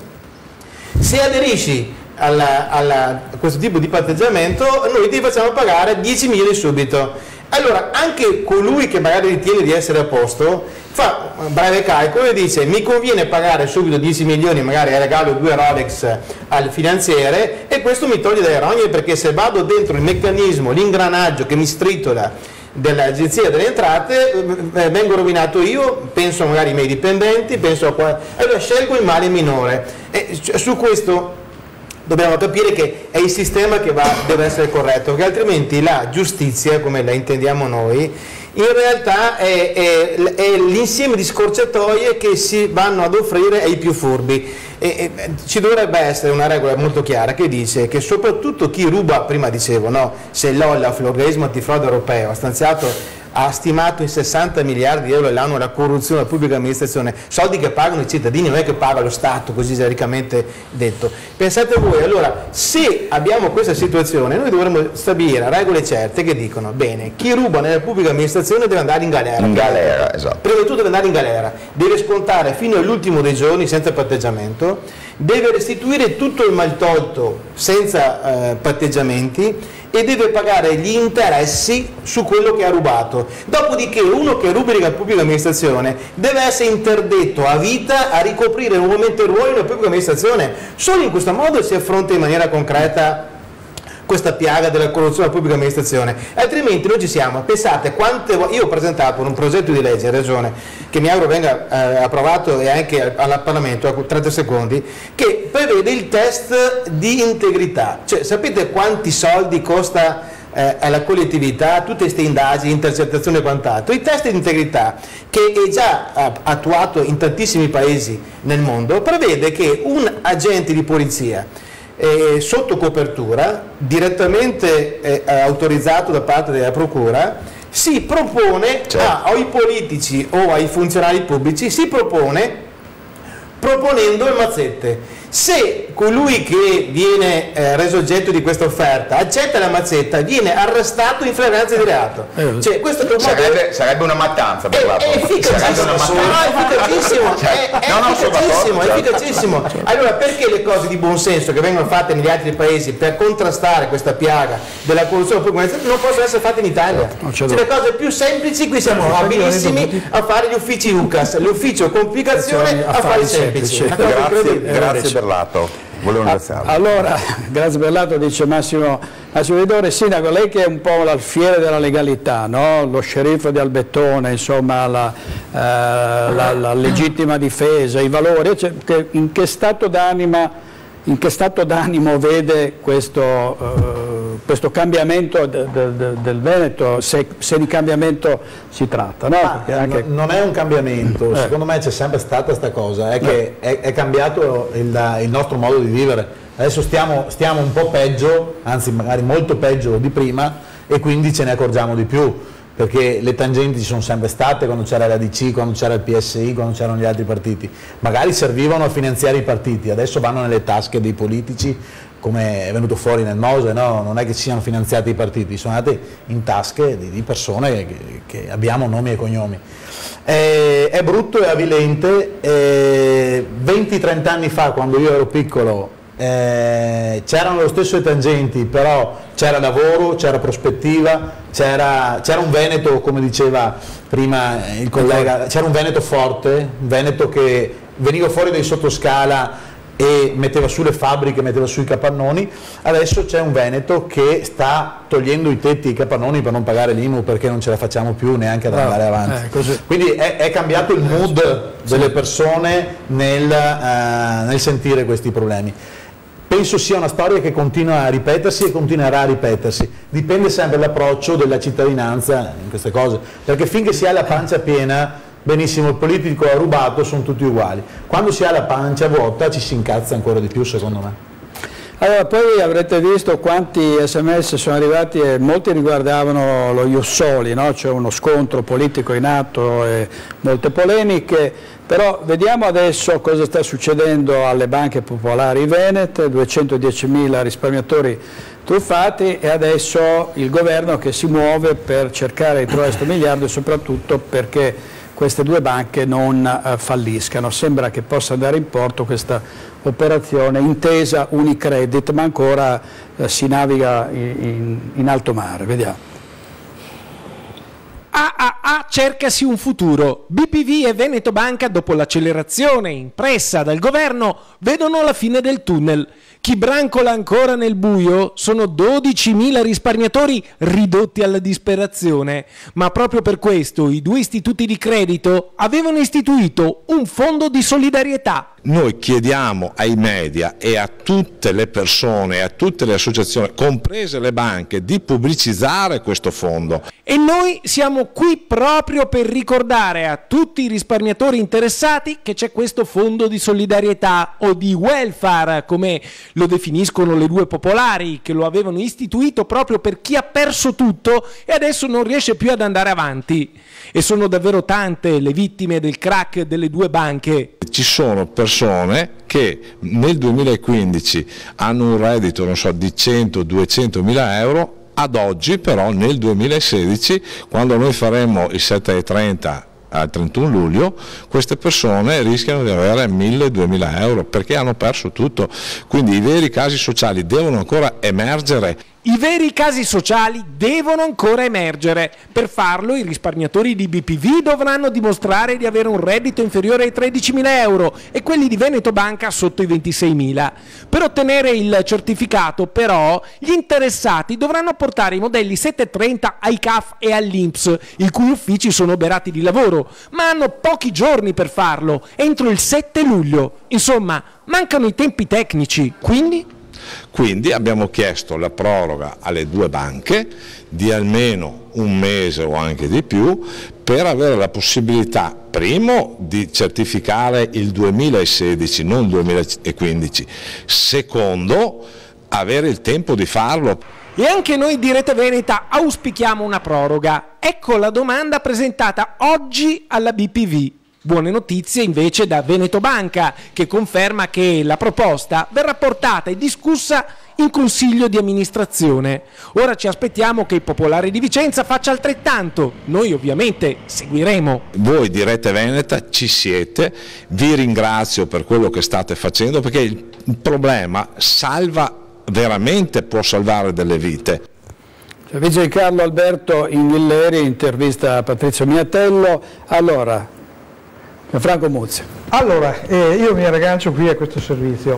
se aderisci alla, alla, a questo tipo di patteggiamento noi ti facciamo pagare dieci milioni subito. Allora anche colui che magari ritiene di essere a posto fa un breve calcolo e dice mi conviene pagare subito dieci milioni, magari regalo due Rolex al finanziere e questo mi toglie dalle rogne, perché se vado dentro il meccanismo, l'ingranaggio che mi stritola dell'agenzia delle entrate eh, vengo rovinato io, penso magari ai miei dipendenti, penso a qua... allora scelgo il male minore. E su questo dobbiamo capire che è il sistema che va, deve essere corretto, perché altrimenti la giustizia, come la intendiamo noi, in realtà è, è, è l'insieme di scorciatoie che si vanno ad offrire ai più furbi. E, e, ci dovrebbe essere una regola molto chiara che dice che soprattutto chi ruba, prima dicevo, no, se l'OLAF, l'organismo antifrode europeo, ha stanziato ha stimato in sessanta miliardi di euro l'anno la corruzione della pubblica amministrazione, soldi che pagano i cittadini, non è che paga lo Stato, così genericamente detto. Pensate voi, allora, se abbiamo questa situazione, noi dovremmo stabilire regole certe che dicono, bene, chi ruba nella pubblica amministrazione deve andare in galera. In galera, esatto. Prima di tutto deve andare in galera, deve scontare fino all'ultimo dei giorni senza patteggiamento, deve restituire tutto il maltolto senza eh, patteggiamenti e deve pagare gli interessi su quello che ha rubato. Dopodiché uno che rubrica la pubblica amministrazione deve essere interdetto a vita a ricoprire nuovamente il ruolo nella pubblica amministrazione. Solo in questo modo si affronta in maniera concreta questa piaga della corruzione della pubblica amministrazione, altrimenti noi ci siamo. Pensate quante volte io ho presentato un progetto di legge, in Regione, che mi auguro venga eh, approvato e anche al, al Parlamento a trenta secondi, che prevede il test di integrità. Cioè, sapete quanti soldi costa eh, alla collettività tutte queste indagini, intercettazioni e quant'altro? Il test di integrità, che è già eh, attuato in tantissimi paesi nel mondo, prevede che un agente di polizia Eh, sotto copertura, direttamente eh, autorizzato da parte della procura, si propone certo. a, ai politici o ai funzionari pubblici, si propone proponendo le mazzette. Se colui che viene eh, reso oggetto di questa offerta accetta la mazzetta, viene arrestato in flagranza di reato. Eh, cioè, questo è un sarebbe, modo... sarebbe una mattanza per la è efficacissimo, è efficacissimo, è, è no, no, efficacissimo, è efficacissimo. Allora perché le cose di buon senso che vengono fatte negli altri paesi per contrastare questa piaga della corruzione non possono essere fatte in Italia? Cioè, le cose più semplici, qui siamo abilissimi a fare gli uffici U C A S, l'ufficio complicazione a fare semplici. Grazie, grazie Berlato. Volevo ringraziarlo. Allora, grazie Berlato, dice Massimo, Massimo Vidore. Sindaco, lei che è un po' l'alfiere della legalità, no? Lo sceriffo di Albettone, insomma, la, eh, la, la legittima difesa, i valori, cioè, che, in che stato d'anima in che stato d'animo vede questo, uh, questo cambiamento de, de, de, del Veneto, se, se di cambiamento si tratta? No? Ah, anche... Non è un cambiamento, eh. secondo me c'è sempre stata questa cosa, è che è, è cambiato il, il nostro modo di vivere. Adesso stiamo, stiamo un po' peggio, anzi magari molto peggio di prima, e quindi ce ne accorgiamo di più. perché le tangenti ci sono sempre state quando c'era l'A D C, quando c'era il P S I, quando c'erano gli altri partiti, magari servivano a finanziare i partiti, adesso vanno nelle tasche dei politici, come è venuto fuori nel Mose, no? Non è che ci siano finanziati i partiti, sono andati in tasche di, di persone che, che abbiamo nomi e cognomi. Eh, è brutto e avvilente. eh, venti trenta anni fa, quando io ero piccolo, eh, c'erano lo stesso le tangenti, però c'era lavoro, c'era prospettiva, c'era un Veneto, come diceva prima il collega, c'era un Veneto forte, un Veneto che veniva fuori dai sottoscala e metteva su le fabbriche, metteva su i capannoni. Adesso c'è un Veneto che sta togliendo i tetti e i capannoni per non pagare l'I M U, perché non ce la facciamo più neanche ad andare avanti. Eh, Quindi è, è cambiato il mood delle persone nel, uh, nel sentire questi problemi. Penso sia una storia che continua a ripetersi e continuerà a ripetersi, dipende sempre dall'approccio della cittadinanza in queste cose, perché finché si ha la pancia piena, benissimo, il politico ha rubato, sono tutti uguali, quando si ha la pancia vuota ci si incazza ancora di più, secondo me. Allora, poi avrete visto quanti sms sono arrivati e molti riguardavano lo Ius Soli, no? C'è uno scontro politico in atto e molte polemiche, però vediamo adesso cosa sta succedendo alle banche popolari venete, duecentodiecimila risparmiatori truffati e adesso il governo che si muove per cercare di trovare questo miliardo e soprattutto perché queste due banche non uh, falliscano. Sembra che possa andare in porto questa operazione intesa Unicredit, ma ancora uh, si naviga in, in, in alto mare. Vediamo. A A A cercasi un futuro. B P V e Veneto Banca, dopo l'accelerazione impressa dal governo, vedono la fine del tunnel. Chi brancola ancora nel buio sono dodicimila risparmiatori ridotti alla disperazione, ma proprio per questo i due istituti di credito avevano istituito un fondo di solidarietà. Noi chiediamo ai media e a tutte le persone, a tutte le associazioni, comprese le banche, di pubblicizzare questo fondo. E noi siamo qui proprio per ricordare a tutti i risparmiatori interessati che c'è questo fondo di solidarietà o di welfare, come lo definiscono le due popolari, che lo avevano istituito proprio per chi ha perso tutto e adesso non riesce più ad andare avanti. E sono davvero tante le vittime del crack delle due banche. Ci sono persone che nel duemilaquindici hanno un reddito, non so, di cento duecento mila euro, ad oggi però nel duemilasedici, quando noi faremo il sette e trenta al trentuno luglio, queste persone rischiano di avere mille duemila euro perché hanno perso tutto. Quindi i veri casi sociali devono ancora emergere. I veri casi sociali devono ancora emergere. Per farlo i risparmiatori di B P V dovranno dimostrare di avere un reddito inferiore ai tredicimila euro e quelli di Veneto Banca sotto i ventiseimila. Per ottenere il certificato però gli interessati dovranno portare i modelli sette e trenta ai C A F e all'I N P S, i cui uffici sono oberati di lavoro, ma hanno pochi giorni per farlo, entro il sette luglio. Insomma, mancano i tempi tecnici, quindi... Quindi abbiamo chiesto la proroga alle due banche di almeno un mese o anche di più per avere la possibilità, primo, di certificare il duemilasedici, non il duemilaquindici, secondo, avere il tempo di farlo. E anche noi di Rete Veneta auspichiamo una proroga. Ecco la domanda presentata oggi alla B P V. Buone notizie invece da Veneto Banca, che conferma che la proposta verrà portata e discussa in consiglio di amministrazione. Ora ci aspettiamo che il Popolare di Vicenza faccia altrettanto. Noi ovviamente seguiremo. Voi di Rete Veneta ci siete, vi ringrazio per quello che state facendo, perché il problema salva, veramente può salvare delle vite. Vice Carlo Alberto Inghilleri, intervista a Patrizio Miatello. Allora, Franco Muzzi. Allora, eh, io mi raggancio qui a questo servizio.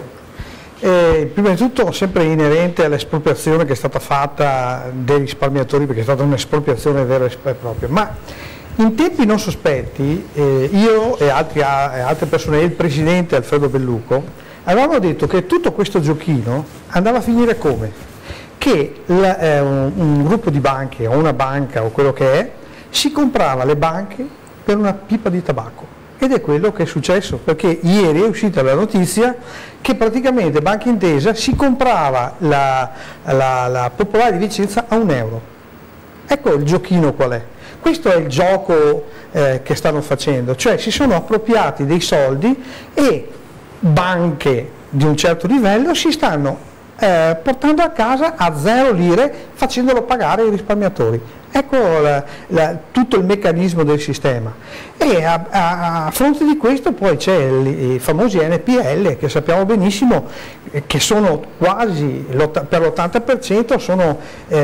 Eh, prima di tutto sempre inerente all'espropriazione che è stata fatta dei risparmiatori, perché è stata un'espropriazione vera e propria, ma in tempi non sospetti eh, io e, altri, e altre persone, e il presidente Alfredo Belluco, avevamo detto che tutto questo giochino andava a finire come? Che la, eh, un, un gruppo di banche o una banca o quello che è si comprava le banche per una pipa di tabacco. Ed è quello che è successo, perché ieri è uscita la notizia che praticamente Banca Intesa si comprava la, la, la Popolare di Vicenza a un euro. Ecco il giochino qual è. questo è il gioco eh, che stanno facendo, cioè si sono appropriati dei soldi e banche di un certo livello si stanno eh, portando a casa a zero lire facendolo pagare ai risparmiatori. Ecco la, la, tutto il meccanismo del sistema. E a, a, a fronte di questo poi c'è i famosi N P L che sappiamo benissimo eh, che sono quasi per l'ottanta per cento sono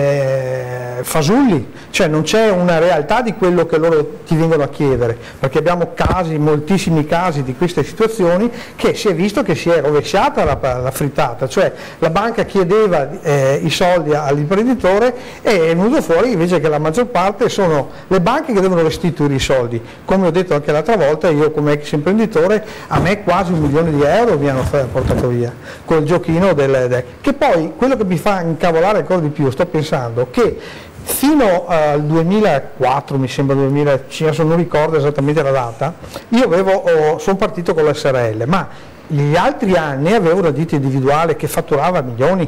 eh, fasulli, cioè non c'è una realtà di quello che loro ti vengono a chiedere, perché abbiamo casi, moltissimi casi di queste situazioni che si è visto che si è rovesciata la, la frittata, cioè la banca chiedeva eh, i soldi all'imprenditore e è venuto fuori invece che la maggior parte sono le banche che devono restituire i soldi. Come ho detto anche l'altra volta, io come ex imprenditore a me quasi un milione di euro mi hanno portato via col giochino del, del che poi quello che mi fa incavolare ancora di più, sto pensando che fino al duemilaquattro, mi sembra duemilacinque, non ricordo esattamente la data, io avevo, oh, sono partito con l'S R L, ma gli altri anni avevo una ditta individuale che fatturava milioni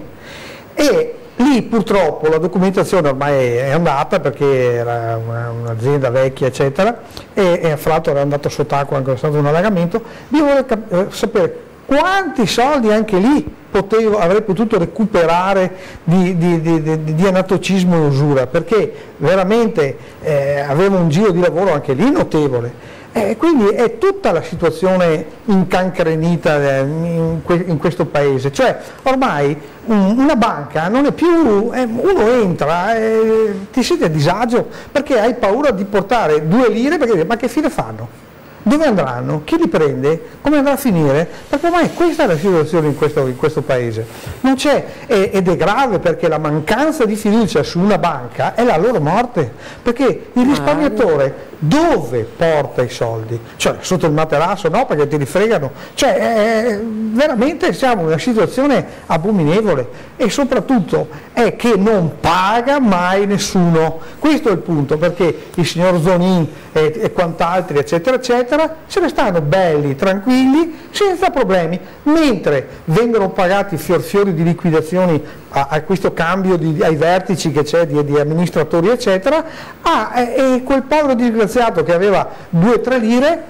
e lì purtroppo la documentazione ormai è andata perché era un'azienda vecchia eccetera e, e fra l'altro era andato sott'acqua anche stato un allagamento. Io volevo sapere quanti soldi anche lì potevo, avrei potuto recuperare di, di, di, di, di anatocismo e usura, perché veramente eh, avevo un giro di lavoro anche lì notevole. Eh, quindi è tutta la situazione incancrenita in, que in questo paese, cioè ormai un, una banca non è più, eh, uno entra e ti senti a disagio perché hai paura di portare due lire perché ma che fine fanno? Dove andranno? Chi li prende? Come andrà a finire? Perché ormai questa è la situazione in questo, in questo paese. Non c'è, ed è grave perché la mancanza di fiducia su una banca è la loro morte, perché il risparmiatore dove porta i soldi? Cioè sotto il materasso? No, perché ti rifregano. Cioè eh, veramente siamo in una situazione abominevole e soprattutto è che non paga mai nessuno. Questo è il punto, perché il signor Zonin e, e quant'altri eccetera eccetera se ne stanno belli, tranquilli, senza problemi, mentre vengono pagati fior fiori di liquidazioni a, a questo cambio di, ai vertici che c'è di, di amministratori eccetera, ah, e, e quel povero disgraziato che aveva due o tre lire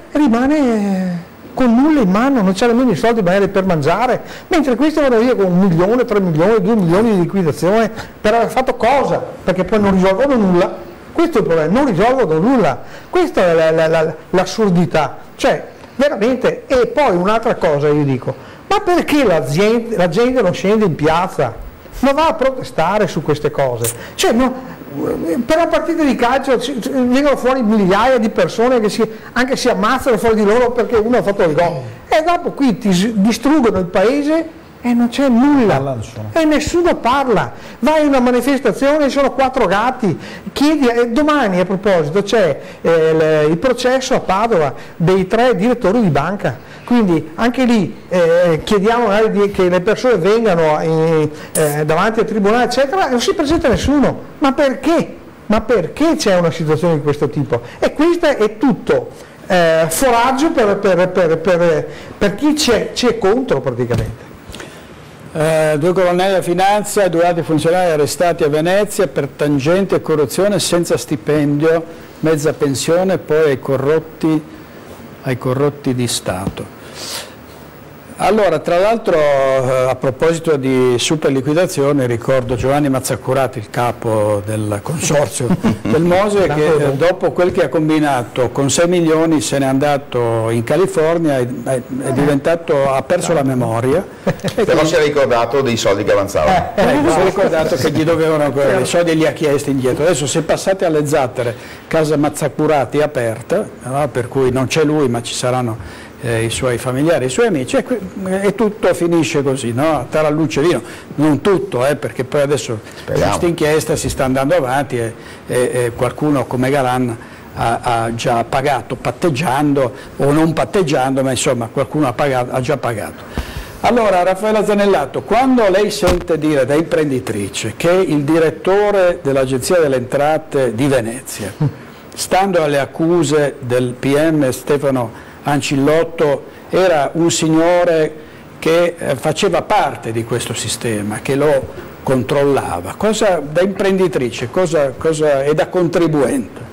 rimane con nulla in mano, non c'è nemmeno i soldi magari per mangiare, mentre questi vanno via con un milione, tre milioni, due milioni di liquidazione per aver fatto cosa? Perché poi non risolvono nulla. Questo è il problema, non risolvono nulla, questa è l'assurdità, la, la, la, cioè veramente. E poi un'altra cosa io dico, ma perché la gente, la gente non scende in piazza, non va a protestare su queste cose? Cioè, no, per una partita di calcio vengono fuori migliaia di persone che si, anche si ammazzano fuori di loro perché uno ha fatto il gol e dopo qui ti distruggono il paese e non c'è nulla e nessuno parla. Vai in una manifestazione, ci sono quattro gatti, chiedi, eh, domani a proposito c'è eh, il processo a Padova dei tre direttori di banca, quindi anche lì eh, chiediamo di, che le persone vengano in, eh, davanti al tribunale eccetera e non si presenta nessuno. Ma perché? Ma perché c'è una situazione di questo tipo? E questo è tutto eh, foraggio per, per, per, per, per chi c'è contro praticamente. Eh, due colonnelli della finanza e due altri funzionari arrestati a Venezia per tangente e corruzione senza stipendio, mezza pensione, poi ai corrotti, ai corrotti di Stato. Allora, tra l'altro, eh, a proposito di superliquidazione, ricordo Giovanni Mazzacurati, il capo del consorzio del Mose, che eh, dopo quel che ha combinato con sei milioni se n'è andato in California, è, è, è diventato, ha perso la memoria. Però quindi, si è ricordato dei soldi che avanzavano. Eh, eh, si è ricordato che gli dovevano ancora dei soldi e li ha chiesti indietro. Adesso se passate alle Zattere, casa Mazzacurati è aperta, no? Per cui non c'è lui ma ci saranno Eh, i suoi familiari, i suoi amici, e, e tutto finisce così, no? A tarallucce vino, non tutto, eh, perché poi adesso questa inchiesta si sta andando avanti e, e, e qualcuno come Galan ha, ha già pagato, patteggiando o non patteggiando, ma insomma qualcuno ha, pagato, ha già pagato. Allora, Raffaella Zanellato, quando lei sente dire da imprenditrice che il direttore dell'Agenzia delle Entrate di Venezia, stando alle accuse del P M Stefano Ancillotto, era un signore che eh, faceva parte di questo sistema, che lo controllava, cosa, da imprenditrice cosa, cosa, e da contribuente?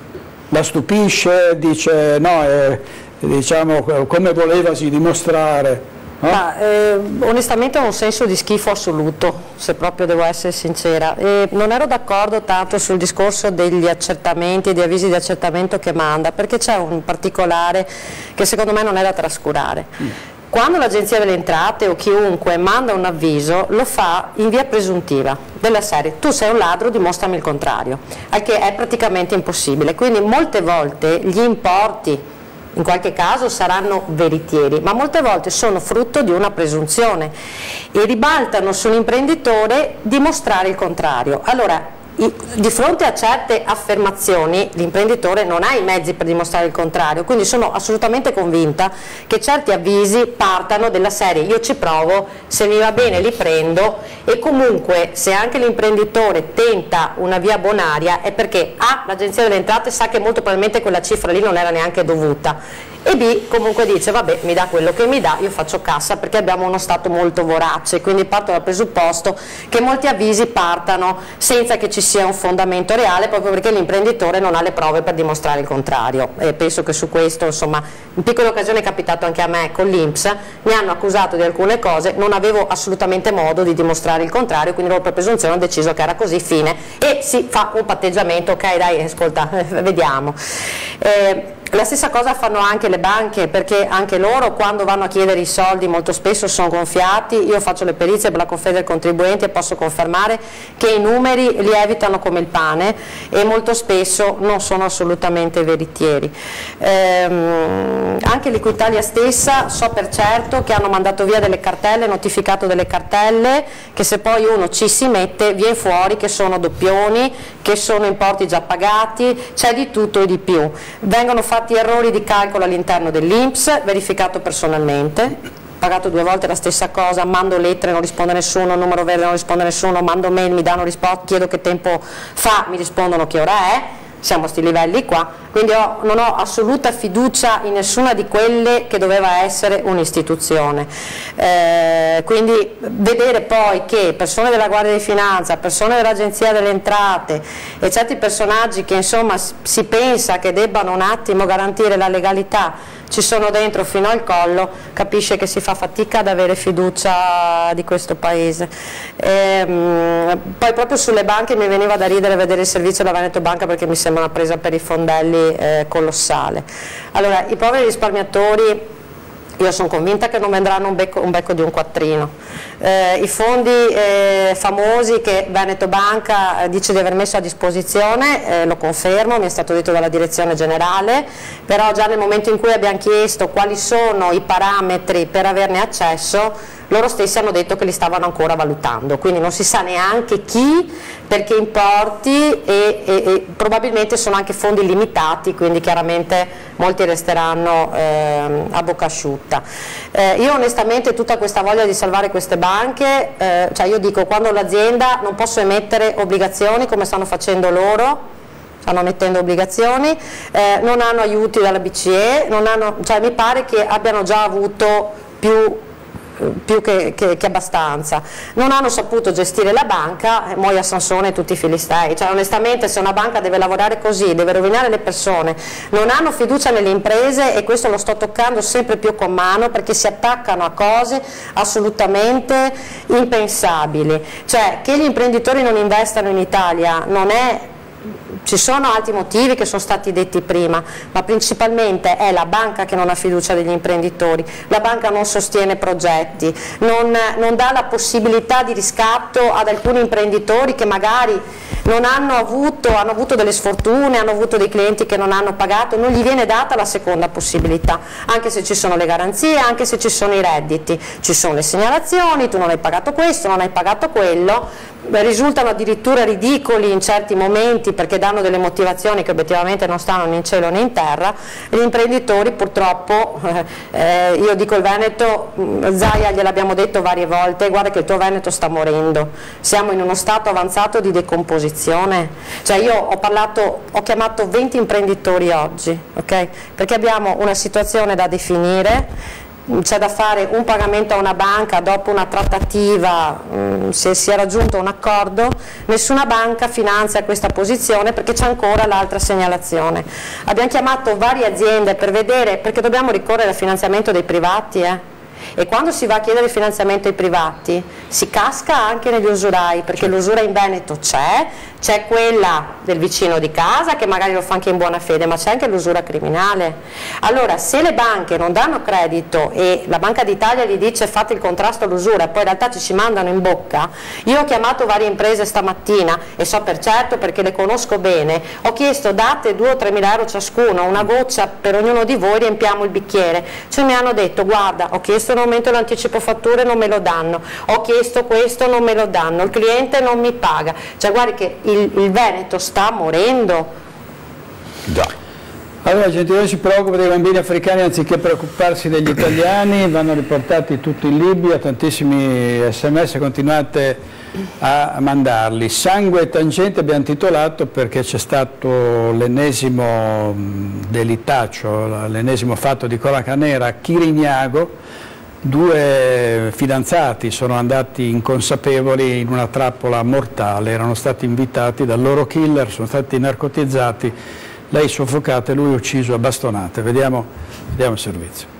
la stupisce, dice no, eh, diciamo come volevasi dimostrare. No? Ma, eh, onestamente ho un senso di schifo assoluto, se proprio devo essere sincera, e non ero d'accordo tanto sul discorso degli accertamenti, di avvisi di accertamento che manda, perché c'è un particolare che secondo me non è da trascurare. Mm. Quando l'Agenzia delle Entrate o chiunque manda un avviso lo fa in via presuntiva, della serie tu sei un ladro, dimostrami il contrario, al che è praticamente impossibile, quindi molte volte gli importi in qualche caso saranno veritieri, ma molte volte sono frutto di una presunzione e ribaltano sull'imprenditore dimostrare il contrario. Allora, di fronte a certe affermazioni l'imprenditore non ha i mezzi per dimostrare il contrario, quindi sono assolutamente convinta che certi avvisi partano della serie io ci provo, se mi va bene li prendo, e comunque se anche l'imprenditore tenta una via bonaria è perché A, l'Agenzia delle Entrate sa che molto probabilmente quella cifra lì non era neanche dovuta, e B, comunque dice vabbè, mi dà quello che mi dà, io faccio cassa, perché abbiamo uno Stato molto vorace, quindi parto dal presupposto che molti avvisi partano senza che ci sia un fondamento reale, proprio perché l'imprenditore non ha le prove per dimostrare il contrario, e penso che su questo, insomma, in piccola occasione è capitato anche a me con l'I N P S, mi hanno accusato di alcune cose, non avevo assolutamente modo di dimostrare il contrario, quindi loro per presunzione hanno deciso che era così, fine, e si fa un patteggiamento, ok dai, ascolta, vediamo. Eh, La stessa cosa fanno anche le banche, perché anche loro quando vanno a chiedere i soldi molto spesso sono gonfiati. Io faccio le perizie per la Confedere Contribuenti e posso confermare che i numeri lievitano come il pane e molto spesso non sono assolutamente veritieri. Ehm, anche l'Equitalia stessa so per certo che hanno mandato via delle cartelle, notificato delle cartelle, che se poi uno ci si mette viene fuori che sono doppioni, che sono importi già pagati, c'è di tutto e di più. Vengono fatti errori di calcolo all'interno dell'I N P S, verificato personalmente, pagato due volte la stessa cosa, mando lettere, non risponde nessuno, numero verde, non risponde nessuno, mando mail, mi danno risposta, chiedo che tempo fa, mi rispondono che ora è, siamo a sti livelli qua, quindi ho, non ho assoluta fiducia in nessuna di quelle che doveva essere un'istituzione. Eh, quindi vedere poi che persone della Guardia di Finanza, persone dell'Agenzia delle Entrate e certi personaggi che insomma si pensa che debbano un attimo garantire la legalità ci sono dentro fino al collo, capisce che si fa fatica ad avere fiducia di questo Paese. E, mh, poi proprio sulle banche mi veniva da ridere vedere il servizio della Veneto Banca, perché mi sembra una presa per i fondelli eh, colossale. Allora, i poveri risparmiatori, io sono convinta che non vendranno un becco, un becco di un quattrino. Eh, I fondi eh, famosi che Veneto Banca eh, dice di aver messo a disposizione, eh, lo confermo, mi è stato detto dalla direzione generale, però già nel momento in cui abbiamo chiesto quali sono i parametri per averne accesso, loro stessi hanno detto che li stavano ancora valutando, quindi non si sa neanche chi, perché importi e, e, e probabilmente sono anche fondi limitati, quindi chiaramente molti resteranno eh, a bocca asciutta. Eh, io onestamente tutta questa voglia di salvare queste banche, eh, cioè io dico, quando l'azienda non posso emettere obbligazioni come stanno facendo loro, stanno mettendo obbligazioni, eh, non hanno aiuti dalla B C E, non hanno, cioè mi pare che abbiano già avuto più più che, che, che abbastanza, non hanno saputo gestire la banca, eh, muoia Sansone e tutti i filistei, cioè onestamente se una banca deve lavorare così, deve rovinare le persone, non hanno fiducia nelle imprese, e questo lo sto toccando sempre più con mano, perché si attaccano a cose assolutamente impensabili, cioè che gli imprenditori non investano in Italia non è, ci sono altri motivi che sono stati detti prima, ma principalmente è la banca che non ha fiducia degli imprenditori, la banca non sostiene progetti, non, non dà la possibilità di riscatto ad alcuni imprenditori che magari non hanno avuto, hanno avuto delle sfortune, hanno avuto dei clienti che non hanno pagato, non gli viene data la seconda possibilità, anche se ci sono le garanzie, anche se ci sono i redditi, ci sono le segnalazioni, tu non hai pagato questo, non hai pagato quello, risultano addirittura ridicoli in certi momenti perché danno delle motivazioni che obiettivamente non stanno né in cielo né in terra. Gli imprenditori purtroppo, eh, io dico il Veneto, Zaia gliel'abbiamo detto varie volte, guarda che il tuo Veneto sta morendo, siamo in uno stato avanzato di decomposizione, cioè io ho parlato, ho chiamato venti imprenditori oggi, okay? Perché abbiamo una situazione da definire c'è da fare un pagamento a una banca dopo una trattativa, mh, se si è raggiunto un accordo, nessuna banca finanzia questa posizione perché c'è ancora l'altra segnalazione. Abbiamo chiamato varie aziende per vedere, perché dobbiamo ricorrere al finanziamento dei privati, eh? E quando si va a chiedere il finanziamento ai privati si casca anche negli usurai, perché l'usura in Veneto c'è, c'è quella del vicino di casa che magari lo fa anche in buona fede, ma c'è anche l'usura criminale. Allora, se le banche non danno credito e la Banca d'Italia gli dice fate il contrasto all'usura e poi in realtà ci ci mandano in bocca, io ho chiamato varie imprese stamattina e so per certo perché le conosco bene, ho chiesto date due o tre mila euro ciascuno, una goccia per ognuno di voi, riempiamo il bicchiere. Cioè mi hanno detto guarda, ho chiesto un aumento dell'anticipo fatture, non me lo danno, ho chiesto questo, non me lo danno, il cliente non mi paga. Cioè guardi che il, il Veneto sta morendo. Già. Allora Gentiloni si preoccupa dei bambini africani anziché preoccuparsi degli italiani, vanno riportati tutti in Libia, tantissimi sms, continuate a mandarli. Sangue e tangente abbiamo titolato perché c'è stato l'ennesimo delitaccio, l'ennesimo fatto di cronaca nera a Chirignago. Due fidanzati sono andati inconsapevoli in una trappola mortale, erano stati invitati dal loro killer, sono stati narcotizzati, lei soffocata e lui ucciso a bastonate. Vediamo, vediamo il servizio.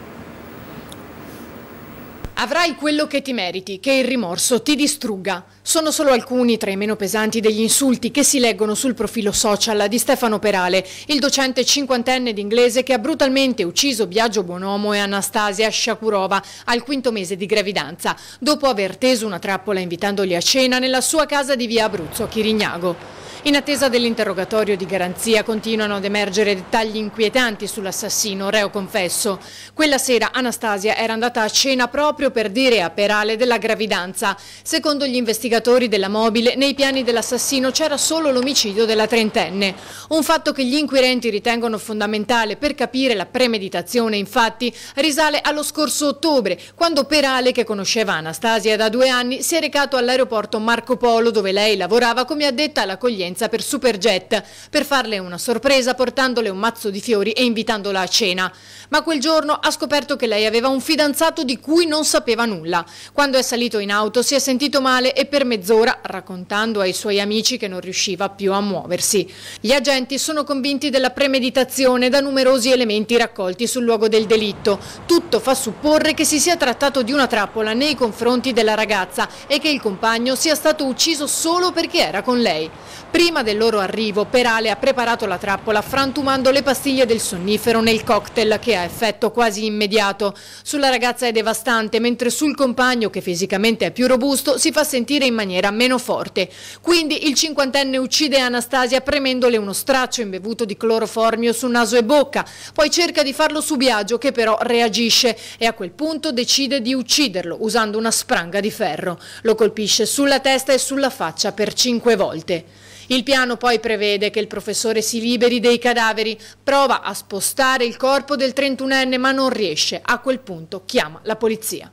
Avrai quello che ti meriti, che il rimorso ti distrugga. Sono solo alcuni tra i meno pesanti degli insulti che si leggono sul profilo social di Stefano Perale, il docente cinquantenne d'inglese che ha brutalmente ucciso Biagio Bonomo e Anastasia Shakurova al quinto mese di gravidanza, dopo aver teso una trappola invitandoli a cena nella sua casa di via Abruzzo a Chirignago. In attesa dell'interrogatorio di garanzia continuano ad emergere dettagli inquietanti sull'assassino, reo confesso. Quella sera Anastasia era andata a cena proprio per dire a Perale della gravidanza. Secondo gli investigatori della Mobile, nei piani dell'assassino c'era solo l'omicidio della trentenne. Un fatto che gli inquirenti ritengono fondamentale per capire la premeditazione, infatti, risale allo scorso ottobre, quando Perale, che conosceva Anastasia da due anni, si è recato all'aeroporto Marco Polo, dove lei lavorava come addetta all'accoglienza per Superjet, per farle una sorpresa portandole un mazzo di fiori e invitandola a cena. Ma quel giorno ha scoperto che lei aveva un fidanzato di cui non sapeva nulla. Quando è salito in auto si è sentito male e per mezz'ora, raccontando ai suoi amici che non riusciva più a muoversi. Gli agenti sono convinti della premeditazione da numerosi elementi raccolti sul luogo del delitto. Tutto fa supporre che si sia trattato di una trappola nei confronti della ragazza e che il compagno sia stato ucciso solo perché era con lei. Prima del loro arrivo, Perale ha preparato la trappola frantumando le pastiglie del sonnifero nel cocktail che ha effetto quasi immediato. Sulla ragazza è devastante, mentre sul compagno, che fisicamente è più robusto, si fa sentire in maniera meno forte. Quindi il cinquantenne uccide Anastasia premendole uno straccio imbevuto di cloroformio su naso e bocca, poi cerca di farlo su Biagio che però reagisce e a quel punto decide di ucciderlo usando una spranga di ferro. Lo colpisce sulla testa e sulla faccia per cinque volte. Il piano poi prevede che il professore si liberi dei cadaveri, prova a spostare il corpo del trentunenne ma non riesce, a quel punto chiama la polizia.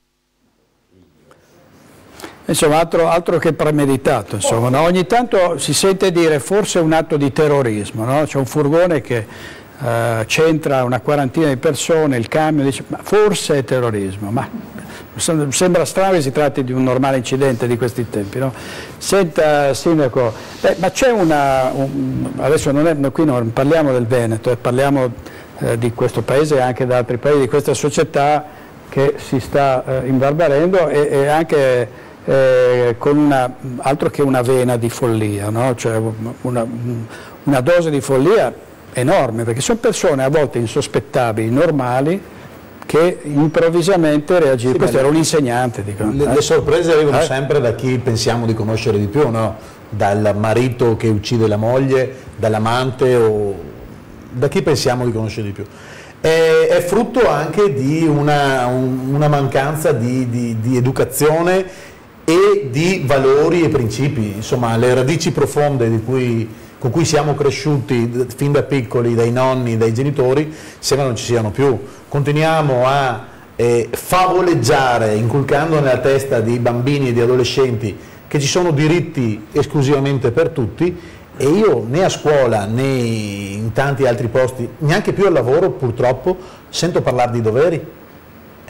Insomma, altro, altro che premeditato, insomma, no? Ogni tanto si sente dire forse è un atto di terrorismo, no? C'è un furgone che uh, c'entra una quarantina di persone, il camion dice ma forse è terrorismo, ma sembra strano che si tratti di un normale incidente di questi tempi, no? Senta Sindaco, beh, ma c'è una, un, adesso non è, qui non parliamo del Veneto, eh, parliamo eh, di questo paese e anche da altri paesi, di questa società che si sta eh, imbarbarendo e, e anche eh, con una, altro che una vena di follia, no? Cioè una, una dose di follia enorme, perché sono persone a volte insospettabili, normali, che improvvisamente reagiscono. Sì, questo era un insegnante. Dico, le, eh? le sorprese arrivano eh? sempre da chi pensiamo di conoscere di più, no? Dal marito che uccide la moglie, dall'amante o da chi pensiamo di conoscere di più. È, è frutto anche di una, un, una mancanza di, di, di educazione e di valori e principi, insomma le radici profonde di cui con cui siamo cresciuti fin da piccoli, dai nonni, dai genitori, sembra non ci siano più. Continuiamo a eh, favoleggiare, inculcando nella testa di bambini e di adolescenti che ci sono diritti esclusivamente per tutti, e io né a scuola né in tanti altri posti, neanche più al lavoro purtroppo, sento parlare di doveri.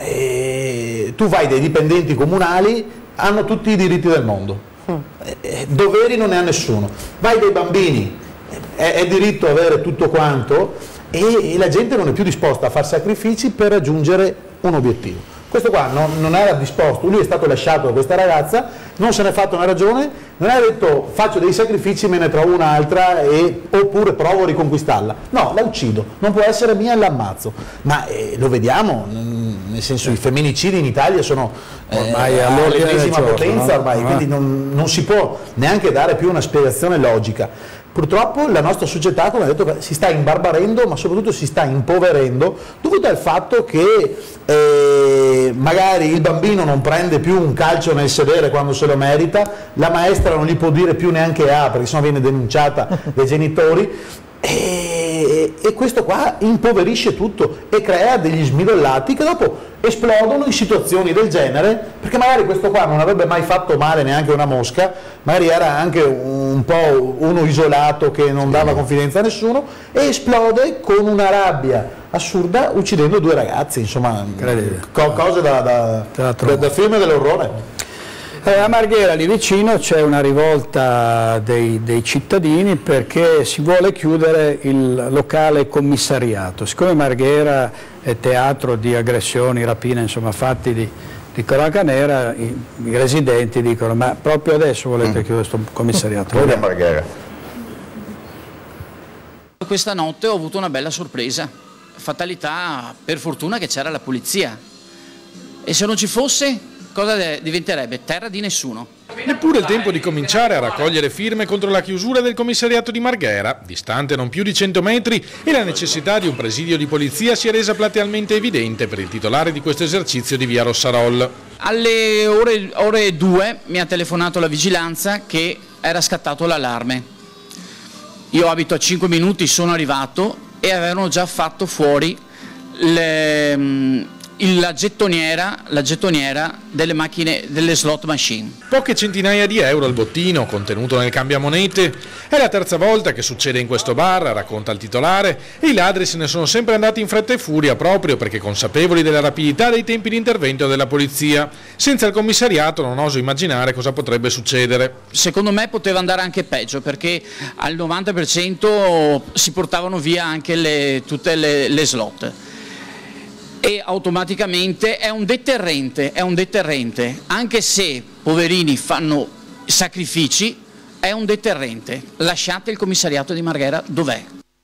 eh, tu vai dai dipendenti comunali, hanno tutti i diritti del mondo, eh, doveri non ne ha nessuno, vai dai bambini, è, è diritto avere tutto quanto, e, e la gente non è più disposta a fare sacrifici per raggiungere un obiettivo. Questo qua non, non era disposto, lui è stato lasciato da questa ragazza, non se ne è fatto una ragione, non ha detto faccio dei sacrifici, me ne trovo un'altra e, oppure provo a riconquistarla. No, la uccido, non può essere mia e l'ammazzo. Ma eh, lo vediamo, nel senso i femminicidi in Italia sono eh, ormai all'ennesima potenza, no? ormai, no? quindi non, non si può neanche dare più una spiegazione logica. Purtroppo la nostra società, come ho detto, si sta imbarbarendo, ma soprattutto si sta impoverendo, dovuto al fatto che eh, magari il bambino non prende più un calcio nel sedere quando se lo merita, la maestra non gli può dire più neanche A, perché sennò viene denunciata dai genitori, e, e questo qua impoverisce tutto e crea degli smidollati che dopo esplodono in situazioni del genere, perché magari questo qua non avrebbe mai fatto male neanche una mosca, magari era anche un po' uno isolato che non dava confidenza a nessuno, e esplode con una rabbia assurda uccidendo due ragazzi, insomma, co cose da, da, da, da film dell'orrore. Eh, a Marghera, lì vicino, c'è una rivolta dei, dei cittadini perché si vuole chiudere il locale commissariato. Siccome Marghera è teatro di aggressioni, rapine, insomma, fatti di, di cronaca nera, i, i residenti dicono ma proprio adesso volete mm. chiudere questo commissariato? Poi a Marghera. Questa notte ho avuto una bella sorpresa, fatalità, per fortuna che c'era la polizia, e se non ci fosse cosa diventerebbe? Terra di nessuno. Neppure il tempo di cominciare a raccogliere firme contro la chiusura del commissariato di Marghera, distante non più di cento metri, e la necessità di un presidio di polizia si è resa platealmente evidente per il titolare di questo esercizio di via Rossarol. Alle ore, ore due mi ha telefonato la vigilanza che era scattato l'allarme. Io abito a cinque minuti, sono arrivato e avevano già fatto fuori le... La gettoniera, la gettoniera delle macchine, delle slot machine. Poche centinaia di euro al bottino contenuto nel cambiamonete. È la terza volta che succede in questo bar, racconta il titolare, e i ladri se ne sono sempre andati in fretta e furia proprio perché consapevoli della rapidità dei tempi di intervento della polizia. Senza il commissariato non oso immaginare cosa potrebbe succedere. Secondo me poteva andare anche peggio, perché al novanta per cento si portavano via anche le, tutte le, le slot. E automaticamente è un deterrente, è un deterrente, anche se poverini fanno sacrifici, è un deterrente. Lasciate il commissariato di Marghera dov'è.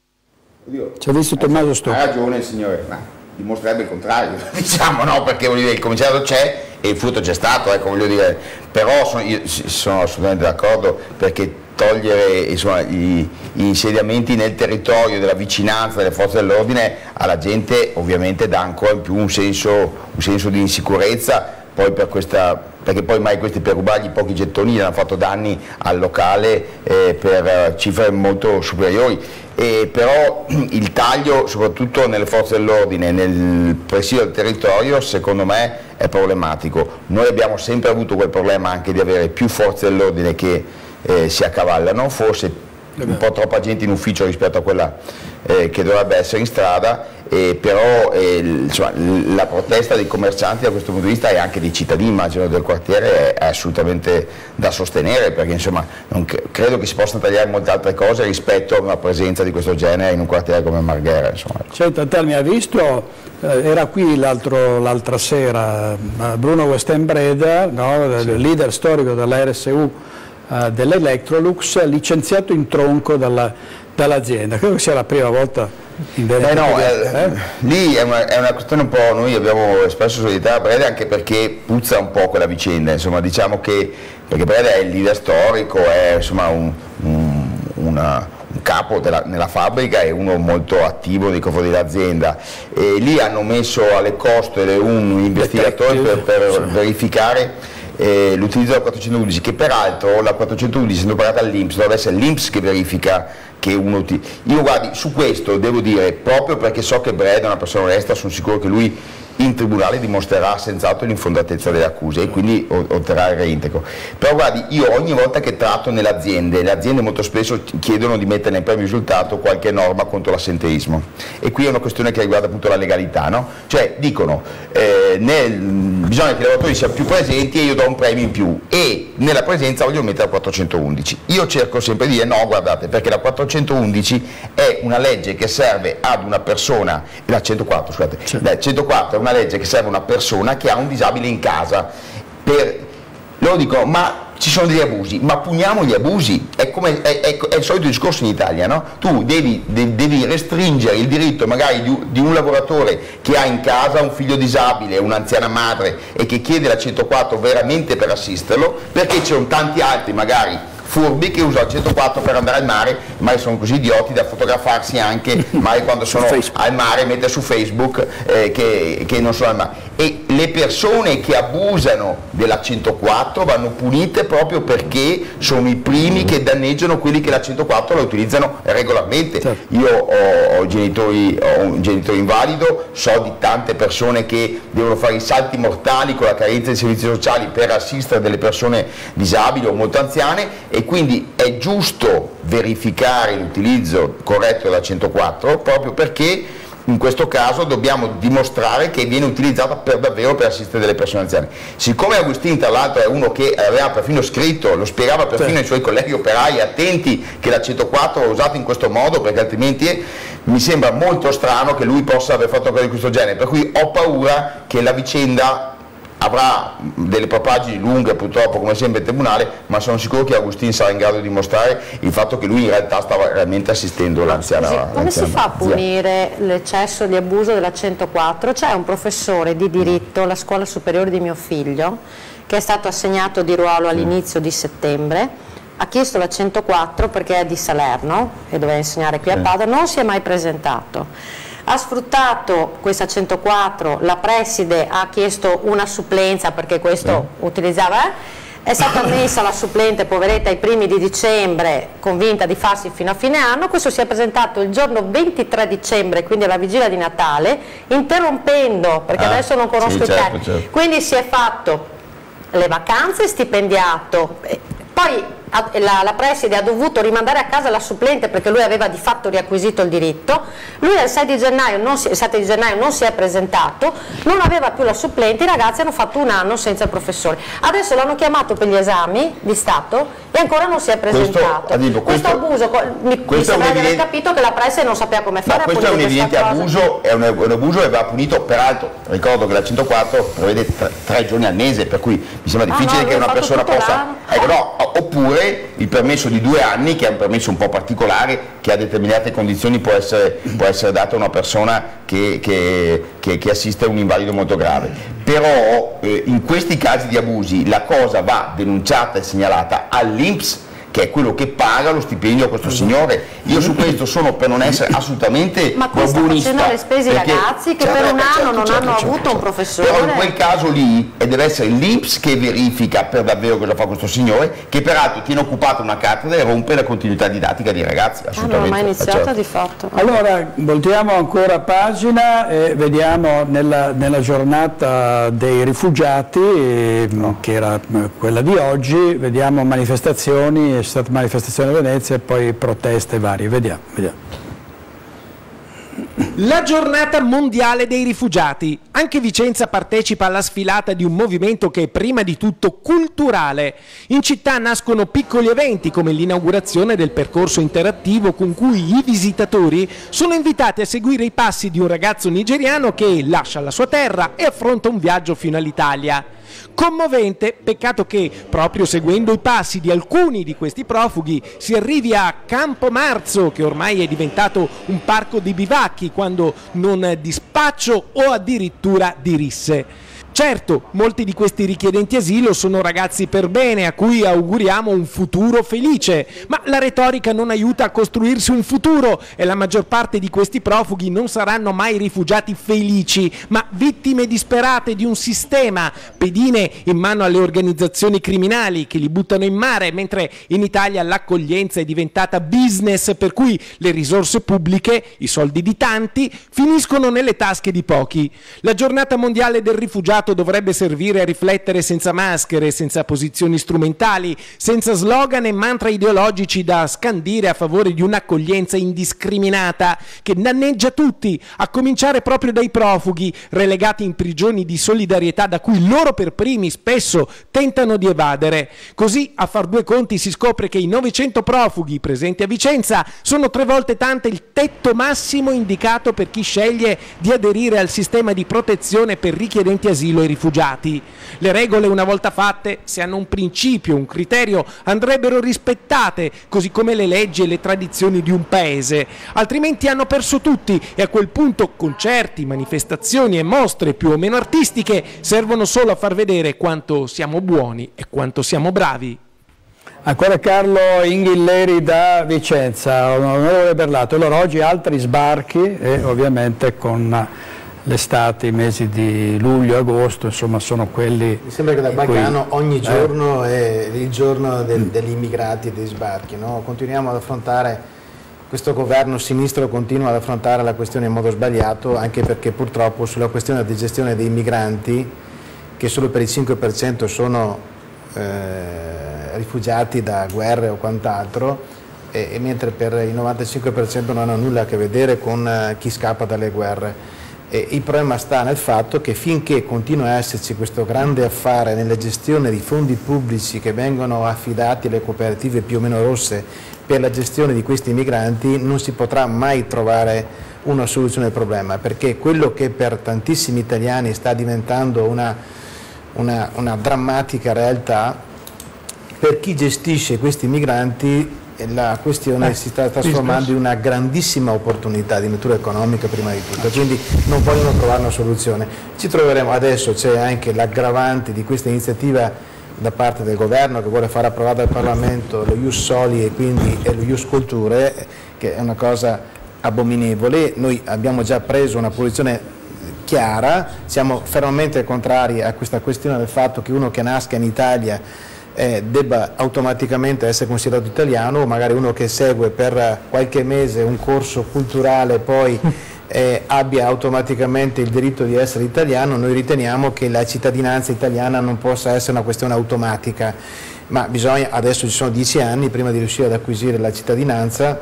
Ci ha visto Tommaso Stocco. Ha ragione il signore, ma dimostrerebbe il contrario, diciamo, no, perché voglio dire, il commissariato c'è e il frutto c'è stato, ecco, voglio dire, però sono, io sono assolutamente d'accordo perché togliere insomma, gli, gli insediamenti nel territorio della vicinanza delle forze dell'ordine alla gente ovviamente dà ancora in più un senso, un senso di insicurezza, poi per questa, perché poi mai questi per rubargli pochi gettoni hanno fatto danni al locale eh, per cifre molto superiori. E però il taglio soprattutto nelle forze dell'ordine, nel presidio del territorio, secondo me è problematico. Noi abbiamo sempre avuto quel problema anche di avere più forze dell'ordine che Eh, si accavallano, forse un po' troppa gente in ufficio rispetto a quella eh, che dovrebbe essere in strada, eh, però eh, insomma, la protesta dei commercianti da questo punto di vista e anche dei cittadini, immagino, del quartiere è, è assolutamente da sostenere, perché insomma non credo che si possano tagliare molte altre cose rispetto a una presenza di questo genere in un quartiere come Marghera. Insomma. Senta, te mi ha visto, eh, era qui l'altra sera Bruno Westenbreda, no, sì. leader storico della R S U Uh, dell'Electrolux, licenziato in tronco dall'azienda. Dall Credo che sia la prima volta in eh no, eh, eh? Lì è una, è una questione un po', noi abbiamo espresso solidarietà a Breda anche perché puzza un po' quella vicenda, insomma, diciamo che perché Breda è il leader storico, è insomma un, un, una, un capo della, nella fabbrica e uno molto attivo nei confronti dell'azienda, e lì hanno messo alle costole un investigatore per, per verificare Eh, l'utilizzo della quattrocentododici, che peraltro la quattrocentododici, essendo pagata all'I N P S, dovrebbe essere l'I N P S che verifica che uno utilizza. Io guardi, su questo devo dire, proprio perché so che Breda è una persona onesta, sono sicuro che lui in tribunale dimostrerà senz'altro l'infondatezza delle accuse e quindi otterrà il reintegro. Però guardi, io ogni volta che tratto nelle aziende, le aziende molto spesso chiedono di mettere nel premio risultato qualche norma contro l'assenteismo, e qui è una questione che riguarda appunto la legalità, no? Cioè dicono eh, nel, bisogna che i lavoratori siano più presenti e io do un premio in più, e nella presenza voglio mettere la quattrocentoundici. Io cerco sempre di dire no, guardate, perché la quattrocentoundici è una legge che serve ad una persona, la centoquattro scusate, sì. La centoquattro è una legge che serve a una persona che ha un disabile in casa. Per, loro dicono ma ci sono degli abusi, ma puniamo gli abusi, è, come, è, è, è il solito discorso in Italia, no? Tu devi, de, devi restringere il diritto magari di, di un lavoratore che ha in casa un figlio disabile, un'anziana madre e che chiede la centoquattro veramente per assisterlo, perché ci sono tanti altri magari furbi che usano il centoquattro per andare al mare, ma sono così idioti da fotografarsi anche magari quando sono al mare, mettere su Facebook eh, che, che non sono al mare. E le persone che abusano della centoquattro vanno punite proprio perché sono i primi che danneggiano quelli che la centoquattro la utilizzano regolarmente. Certo. Io ho, ho, genitori, ho un genitore invalido, so di tante persone che devono fare i salti mortali con la carenza di servizi sociali per assistere delle persone disabili o molto anziane, e quindi è giusto verificare l'utilizzo corretto della centoquattro proprio perché in questo caso dobbiamo dimostrare che viene utilizzata per davvero per assistere delle persone anziane. Siccome Agustin tra l'altro è uno che aveva perfino scritto, lo spiegava perfino sì. ai suoi colleghi operai, attenti che la centoquattro è usata in questo modo perché altrimenti mi sembra molto strano che lui possa aver fatto cose di questo genere, per cui ho paura che la vicenda avrà delle propagini lunghe purtroppo come sempre in tribunale, ma sono sicuro che Agustin sarà in grado di dimostrare il fatto che lui in realtà stava realmente assistendo l'anziana. Come l'anziana si fa a punire l'eccesso di abuso della centoquattro? C'è un professore di diritto alla scuola superiore di mio figlio che è stato assegnato di ruolo all'inizio di settembre, ha chiesto la centoquattro perché è di Salerno e doveva insegnare qui a Padova, non si è mai presentato. Ha sfruttato questa centoquattro, la preside ha chiesto una supplenza perché questo sì. utilizzava, eh? È stata ammessa la supplente poveretta ai primi di dicembre, convinta di farsi fino a fine anno. Questo si è presentato il giorno ventitré dicembre, quindi alla vigilia di Natale, interrompendo, perché ah, adesso non conosco sì, i certo, termini, certo. Quindi si è fatto le vacanze, stipendiato, poi La, la preside ha dovuto rimandare a casa la supplente perché lui aveva di fatto riacquisito il diritto, lui il sei di gennaio non si, il sette di gennaio non si è presentato, non aveva più la supplente, i ragazzi hanno fatto un anno senza il professore, adesso l'hanno chiamato per gli esami di Stato e ancora non si è presentato. Questo, questo, questo abuso, mi, mi sembra di aver capito che la preside non sapeva come fare. Ma questo è un evidente abuso, è un, un abuso e va punito, peraltro ricordo che la centoquattro prevede tre, tre giorni al mese, per cui mi sembra difficile ah, no, che una persona possa... Ecco, no, oppure il permesso di due anni, che è un permesso un po' particolare, che a determinate condizioni può essere, può essere dato a una persona che, che, che, che assiste a un invalido molto grave. Però eh, in questi casi di abusi la cosa va denunciata e segnalata all'I N P S, che è quello che paga lo stipendio a questo signore. Io su questo sono per non essere assolutamente ma qui sta facendo le spese i ragazzi che per un anno certo, non certo, hanno certo, avuto certo. un professore. Però in quel caso lì e deve essere l'I N P S che verifica per davvero cosa fa questo signore, che peraltro tiene occupata una cattedra e rompe la continuità didattica dei ragazzi. Ah, non ho mai iniziato certo. di fatto. Allora voltiamo ancora pagina e vediamo nella, nella giornata dei rifugiati, eh, che era quella di oggi, vediamo manifestazioni, è stata manifestazione a Venezia e poi proteste varie, vediamo, vediamo. La giornata mondiale dei rifugiati. Anche Vicenza partecipa alla sfilata di un movimento che è prima di tutto culturale. In città nascono piccoli eventi come l'inaugurazione del percorso interattivo con cui i visitatori sono invitati a seguire i passi di un ragazzo nigeriano che lascia la sua terra e affronta un viaggio fino all'Italia. Commovente, peccato che proprio seguendo i passi di alcuni di questi profughi si arrivi a Campo Marzo, che ormai è diventato un parco di bivacchi quando non di spaccio o addirittura di risse. Certo, molti di questi richiedenti asilo sono ragazzi per bene a cui auguriamo un futuro felice, ma la retorica non aiuta a costruirsi un futuro e la maggior parte di questi profughi non saranno mai rifugiati felici, ma vittime disperate di un sistema, pedine in mano alle organizzazioni criminali che li buttano in mare, mentre in Italia l'accoglienza è diventata business per cui le risorse pubbliche, i soldi di tanti, finiscono nelle tasche di pochi. La giornata mondiale del rifugiato dovrebbe servire a riflettere senza maschere, senza posizioni strumentali, senza slogan e mantra ideologici da scandire a favore di un'accoglienza indiscriminata che danneggia tutti, a cominciare proprio dai profughi, relegati in prigioni di solidarietà da cui loro per primi spesso tentano di evadere. Così, a far due conti, si scopre che i novecento profughi presenti a Vicenza sono tre volte tante il tetto massimo indicato per chi sceglie di aderire al sistema di protezione per richiedenti asilo e rifugiati. Le regole, una volta fatte, se hanno un principio, un criterio, andrebbero rispettate, così come le leggi e le tradizioni di un paese, altrimenti hanno perso tutti e a quel punto concerti, manifestazioni e mostre più o meno artistiche servono solo a far vedere quanto siamo buoni e quanto siamo bravi. Ancora Carlo Inghilleri da Vicenza, onorevole Berlato. Allora oggi altri sbarchi e ovviamente con l'estate, i mesi di luglio e agosto, insomma sono quelli... Mi sembra che da qualche anno ogni giorno eh. è il giorno del, degli immigrati e dei sbarchi, no? Continuiamo ad affrontare, questo governo sinistro continua ad affrontare la questione in modo sbagliato, anche perché purtroppo sulla questione di gestione dei migranti, che solo per il cinque per cento sono eh, rifugiati da guerre o quant'altro, e, e mentre per il novantacinque per cento non hanno nulla a che vedere con eh, chi scappa dalle guerre. E il problema sta nel fatto che finché continua a esserci questo grande affare nella gestione di fondi pubblici che vengono affidati alle cooperative più o meno rosse per la gestione di questi migranti, non si potrà mai trovare una soluzione al problema, perché quello che per tantissimi italiani sta diventando una, una, una drammatica realtà, per chi gestisce questi migranti la questione eh, si sta trasformando in una grandissima opportunità di natura economica prima di tutto, quindi non vogliono trovare una soluzione. Ci troveremo adesso, c'è anche l'aggravante di questa iniziativa da parte del governo che vuole far approvare dal Parlamento lo Ius Soli e quindi lo Ius Culture, che è una cosa abominevole. Noi abbiamo già preso una posizione chiara, siamo fermamente contrari a questa questione del fatto che uno che nasca in Italia Eh, debba automaticamente essere considerato italiano, o magari uno che segue per qualche mese un corso culturale poi eh, abbia automaticamente il diritto di essere italiano. Noi riteniamo che la cittadinanza italiana non possa essere una questione automatica, ma bisogna, adesso ci sono dieci anni prima di riuscire ad acquisire la cittadinanza.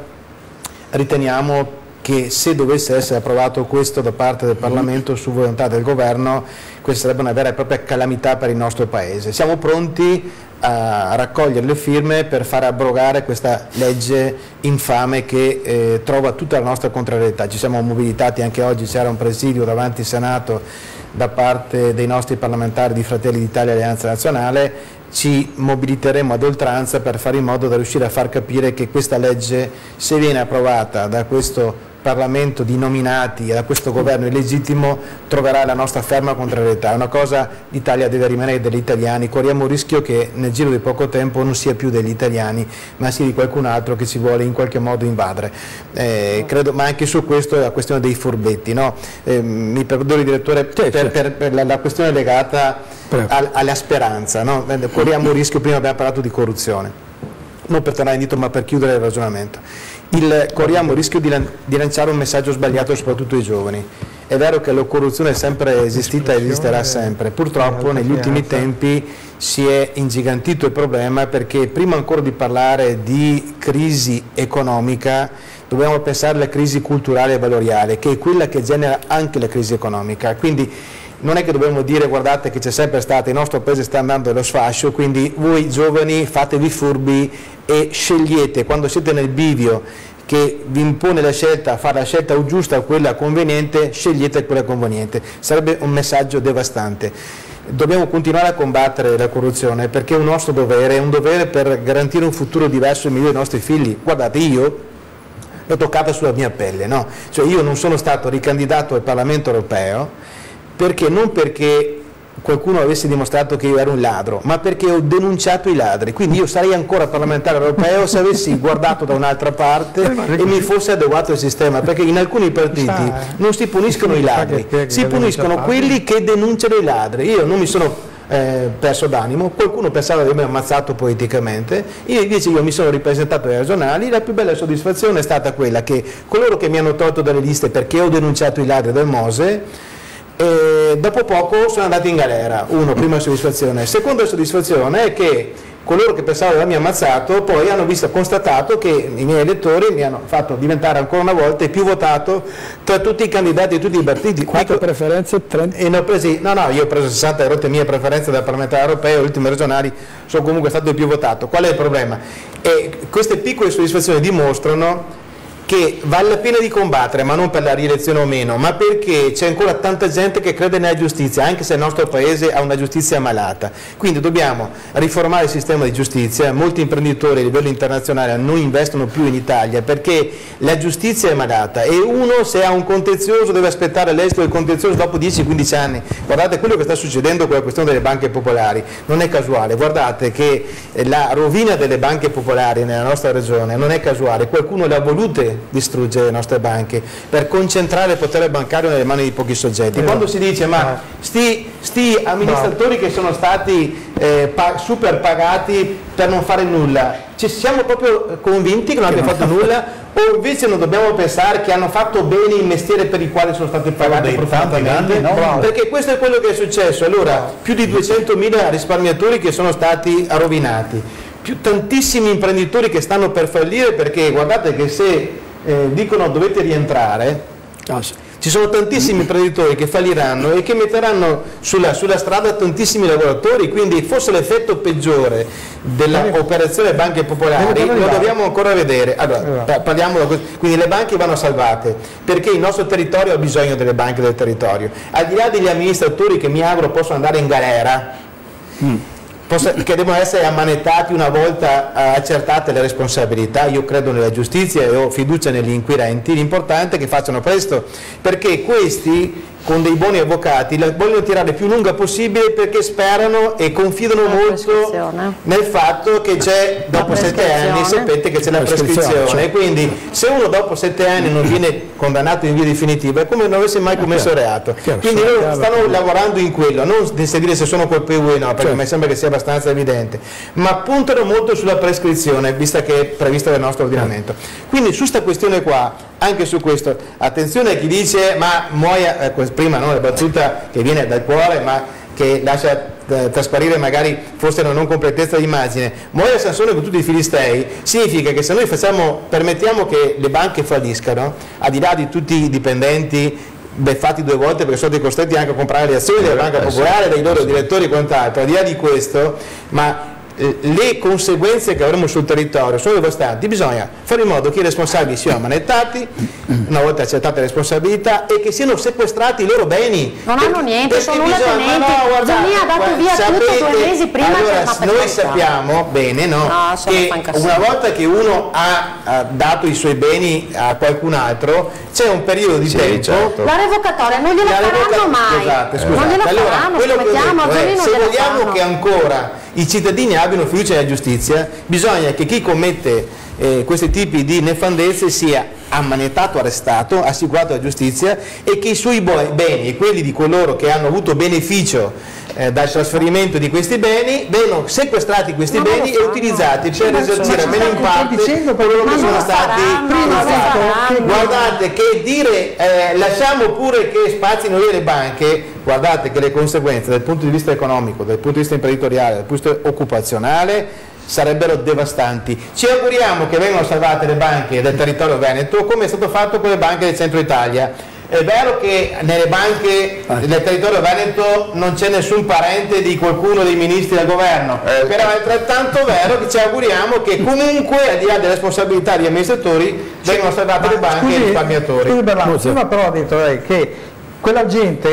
Riteniamo che se dovesse essere approvato questo da parte del Parlamento su volontà del governo, questa sarebbe una vera e propria calamità per il nostro Paese. Siamo pronti a raccogliere le firme per far abrogare questa legge infame che eh, trova tutta la nostra contrarietà. Ci siamo mobilitati anche oggi, c'era un presidio davanti al Senato da parte dei nostri parlamentari di Fratelli d'Italia e Alleanza Nazionale. Ci mobiliteremo ad oltranza per fare in modo da riuscire a far capire che questa legge, se viene approvata da questo Parlamento di nominati e da questo governo illegittimo, troverà la nostra ferma contrarietà. È una cosa, l'Italia deve rimanere degli italiani, corriamo il rischio che nel giro di poco tempo non sia più degli italiani, ma sia di qualcun altro che ci vuole in qualche modo invadere. Eh, credo, ma anche su questo è la questione dei furbetti, no? Eh, mi perdoni direttore, per, per, per la, la questione legata al, alla speranza, no? Corriamo il rischio, prima abbiamo parlato di corruzione, non per tornare indietro ma per chiudere il ragionamento. Il, corriamo il rischio di, lan di lanciare un messaggio sbagliato soprattutto ai giovani. È vero che la corruzione è sempre esistita e esisterà sempre, purtroppo negli ultimi tempi si è ingigantito il problema, perché prima ancora di parlare di crisi economica dobbiamo pensare alla crisi culturale e valoriale, che è quella che genera anche la crisi economica. Quindi non è che dobbiamo dire guardate che c'è sempre stato, il nostro paese sta andando allo sfascio, quindi voi giovani fatevi furbi e scegliete, quando siete nel bivio che vi impone la scelta, fare la scelta o giusta o quella conveniente, scegliete quella conveniente. Sarebbe un messaggio devastante. Dobbiamo continuare a combattere la corruzione perché è un nostro dovere, è un dovere per garantire un futuro diverso e migliore ai nostri figli. Guardate, io l'ho toccata sulla mia pelle, no? Cioè io non sono stato ricandidato al Parlamento europeo perché non perché qualcuno avesse dimostrato che io ero un ladro, ma perché ho denunciato i ladri. Quindi io sarei ancora parlamentare europeo se avessi guardato da un'altra parte e mi fosse adeguato il sistema, perché in alcuni partiti non si puniscono i ladri, si puniscono quelli che denunciano i ladri. Io non mi sono Eh, perso d'animo, qualcuno pensava di avermi ammazzato politicamente, io invece io mi sono ripresentato ai regionali. La più bella soddisfazione è stata quella che coloro che mi hanno tolto dalle liste perché ho denunciato i ladri del Mose, eh, dopo poco sono andati in galera. Uno, prima soddisfazione. Seconda soddisfazione è che coloro che pensavano di avermi ammazzato poi hanno visto, constatato che i miei elettori mi hanno fatto diventare ancora una volta il più votato tra tutti i candidati di tutti i partiti. Quante preferenze? trenta? E ne ho presi, no no, io ho preso sessanta e rotte mie preferenze da parlamentare europeo, le ultime regionali sono comunque stato il più votato. Qual è il problema? E queste piccole soddisfazioni dimostrano che vale la pena di combattere, ma non per la rielezione o meno, ma perché c'è ancora tanta gente che crede nella giustizia, anche se il nostro paese ha una giustizia malata. Quindi dobbiamo riformare il sistema di giustizia. Molti imprenditori a livello internazionale non investono più in Italia perché la giustizia è malata e uno, se ha un contenzioso, deve aspettare l'esito del contenzioso dopo dieci quindici anni. Guardate quello che sta succedendo con la questione delle banche popolari, non è casuale. Guardate che la rovina delle banche popolari nella nostra regione non è casuale, qualcuno le ha volute distruggere le nostre banche per concentrare il potere bancario nelle mani di pochi soggetti. Quando si dice ma sti, sti amministratori che sono stati eh, pa super pagati per non fare nulla, ci siamo proprio convinti che non abbiano fatto nulla, o invece non dobbiamo pensare che hanno fatto bene il mestiere per il quale sono stati pagati profondamente? No, perché questo è quello che è successo. Allora, più di duecentomila risparmiatori che sono stati rovinati, più tantissimi imprenditori che stanno per fallire, perché guardate che se eh, dicono dovete rientrare, ci sono tantissimi imprenditori che falliranno e che metteranno sulla, sulla strada tantissimi lavoratori, quindi forse l'effetto peggiore dell'operazione banche popolari lo dobbiamo ancora vedere. Allora, parliamo, quindi le banche vanno salvate perché il nostro territorio ha bisogno delle banche del territorio, al di là degli amministratori che mi auguro possono andare in galera, mm. che devono essere ammanettati una volta accertate le responsabilità. Io credo nella giustizia e ho fiducia negli inquirenti, l'importante è che facciano presto, perché questi con dei buoni avvocati la vogliono tirare più lunga possibile perché sperano e confidano molto nel fatto che c'è dopo sette anni, sapete che c'è la prescrizione, quindi se uno dopo sette anni non viene condannato in via definitiva è come non avesse mai commesso reato. Quindi loro stanno lavorando in quello, non decidere se sono colpevoli o no, perché mi sembra che sia abbastanza evidente, ma puntano molto sulla prescrizione vista che è prevista dal nostro ordinamento. Quindi su questa questione qua, anche su questo, attenzione a chi dice ma muoia, eh, prima no, la battuta che viene dal cuore ma che lascia eh, trasparire magari forse una non completezza di immagine, muoia Sansone con tutti i filistei, significa che se noi facciamo, permettiamo che le banche falliscano, al di là di tutti i dipendenti beffati due volte perché sono stati costretti anche a comprare le azioni della Banca Popolare, dai loro direttori e quant'altro, al di là di questo, ma le conseguenze che avremo sul territorio sono devastanti. Bisogna fare in modo che i responsabili siano ammanettati una volta accertate le responsabilità e che siano sequestrati i loro beni. Non hanno niente, sono nulla tenenti. No, Gianni ha dato via sapete, tutto due mesi prima. Allora, che noi sappiamo bene no, no, che una volta che uno ha, ha dato i suoi beni a qualcun altro c'è un periodo di sì, tempo. Certo. La revocatoria non gliela faranno mai. Scusate, scusate. Non gliela allora, faranno, quello che ho detto è, se vogliamo fanno. che ancora i cittadini abbiano fiducia nella giustizia, bisogna che chi commette eh, questi tipi di nefandezze sia ammanettato, arrestato, assicurato alla giustizia e che i suoi beni e quelli di coloro che hanno avuto beneficio eh, dal trasferimento di questi beni vengano sequestrati questi no, beni e utilizzati per esercire almeno in parte coloro che sono stati fatti. Guardate che dire eh, lasciamo pure che spazino via le banche, guardate che le conseguenze dal punto di vista economico, dal punto di vista imprenditoriale, dal punto di vista occupazionale sarebbero devastanti. Ci auguriamo che vengano salvate le banche del territorio veneto come è stato fatto con le banche del centro Italia. È vero che nelle banche del territorio veneto non c'è nessun parente di qualcuno dei ministri del governo, eh, però è altrettanto vero che ci auguriamo che comunque al di là delle responsabilità degli amministratori vengano salvate le banche e i risparmiatori. Scusi Berlano, prima però ha detto lei che quella gente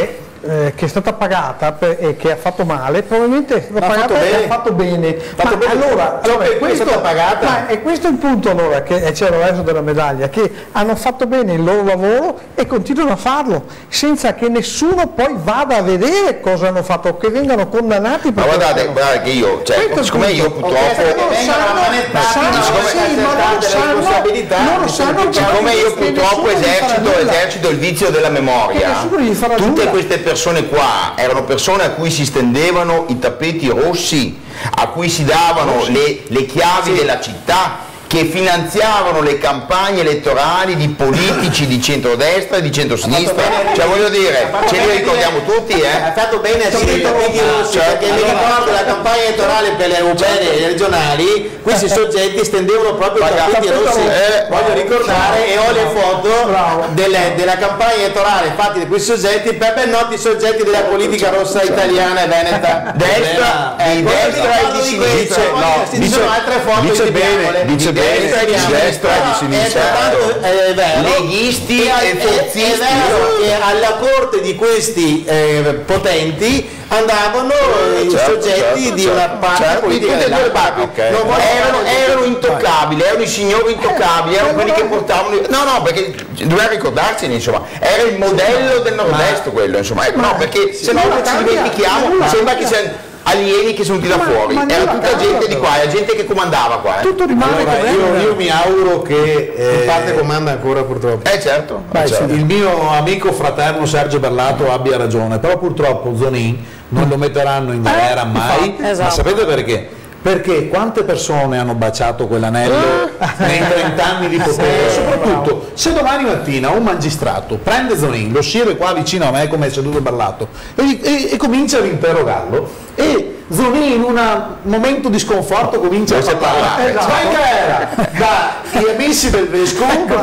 eh, che è stata pagata per, e che ha fatto male, probabilmente è stata Ma ha pagata fatto e bene. ha fatto bene. Fatto Ma bene. allora, Ciò allora per cui è questo, stata pagata. ma è questo il punto allora, che c'è il resto della medaglia, che hanno fatto bene il loro lavoro e continuano a farlo, senza che nessuno poi vada a vedere cosa hanno fatto, che vengano condannati per Ma guardate, guardate che io, cioè, Questo è il siccome io punto. purtroppo... Ok, loro sanno- sanno- sì, ma loro sanno- loro sanno che Siccome io che purtroppo nessuno gli farà esercito, nulla. esercito il vizio della Che memoria, nessuno gli farà tutte nulla. queste persone qua erano persone a cui si stendevano i tappeti rossi, a cui si davano le, le chiavi della città, che finanziavano le campagne elettorali di politici di centrodestra e di centrosinistra, cioè voglio dire, ce li ricordiamo tutti, eh? Ha fatto bene a dire i tappeti rossi, Cioè, perché mi ricordo la campagna elettorale per le europee e le regionali, questi soggetti stendevano proprio i tappeti rossi. Eh, Voglio ricordare e ho le foto delle- della campagna elettorale fatte da questi soggetti per ben noti soggetti della politica rossa italiana e veneta. Destra, di destra e di sinistra, no, ci sono altre foto, dice vediamole. bene, dice Di bene, destra e di destra e di Però sinistra. È, tanto, è vero, Leghisti e, e è- forzisti. è vero che alla corte di questi eh, potenti andavano i Certo, soggetti certo, di certo. una parte Certo, politica di tutte e due le della- parti. Non voglio Erano, fare- erano intoccabili, erano i signori intoccabili, erano quelli che portavano. No, no, perché dobbiamo ricordarcene, insomma, era il modello del nord-est quello, insomma. Ecco, no, perché se no non ci dimentichiamo, sembra che siano alieni che sono venuti da fuori, era tutta gente di qua, era gente che comandava qua. Eh. Tutto rimane Allora, come io, era. io mi auguro che eh, in parte comanda ancora purtroppo. Eh certo, eh, certo. il mio amico fraterno Sergio Berlato abbia ragione, però purtroppo Zonin non lo metteranno in galera mai, infatti, ma esatto. sapete perché? Perché quante persone hanno baciato quell'anello nei trent'anni di potere? Soprattutto se domani mattina un magistrato prende Zonin, lo scieve qua vicino a me come è seduto Berlato e, e, e comincia ad interrogarlo e Zonin in un momento di sconforto comincia a parlare, Esatto. va in galera dagli amici del vescovo fino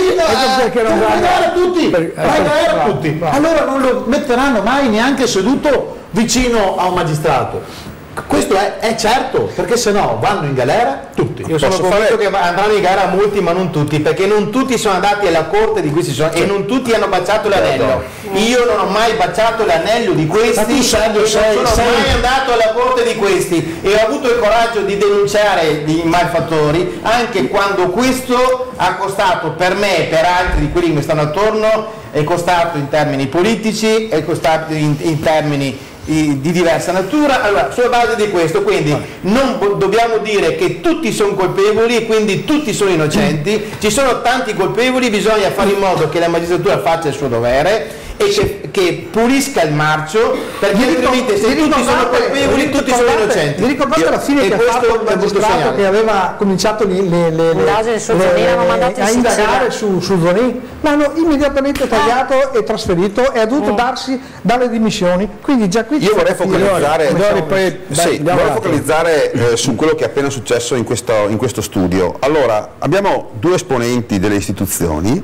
a perché non va in galera tutti, va in galera bravo, tutti, bravo. allora non lo metteranno mai neanche seduto vicino a un magistrato. Questo è, è certo, perché se no vanno in galera tutti. Io sono Posso convinto fare- che andranno in gara molti, ma non tutti, perché non tutti sono andati alla corte di questi sono, e non tutti hanno baciato l'anello. Io non ho mai baciato l'anello di questi, Ma tu sai- e non sei- sono sei- mai andato alla corte di questi e ho avuto il coraggio di denunciare i malfattori anche quando questo ha costato per me e per altri di quelli che mi stanno attorno, è costato in termini politici, è costato in, in termini i- di diversa natura. Allora, sulla base di questo, quindi non bo- dobbiamo dire che tutti sono colpevoli e quindi tutti sono innocenti, ci sono tanti colpevoli, bisogna fare in modo che la magistratura faccia il suo dovere e che, che pulisca il marcio, perché altrimenti se tutti sono colpevoli tutti sono innocenti. Vi ricordate Io- la fine e che ha questo fatto è il un brutto magistrato segnale. che aveva cominciato le, le, le, L'indagine su le- Zonin, hanno mandato in a indagare Sicilia. su, su Zonin? L'hanno immediatamente tagliato e trasferito e ha dovuto darsi dalle dimissioni. Quindi già qui Io vorrei focalizzare, Come siamo poi, messi? sì, Dai, andiamo vorrei avanti. focalizzare eh, su quello che è appena successo in questo, in questo studio. Allora, abbiamo due esponenti delle istituzioni,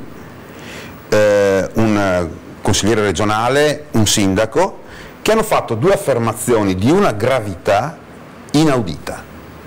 eh, un consigliere regionale, un sindaco, che hanno fatto due affermazioni di una gravità inaudita.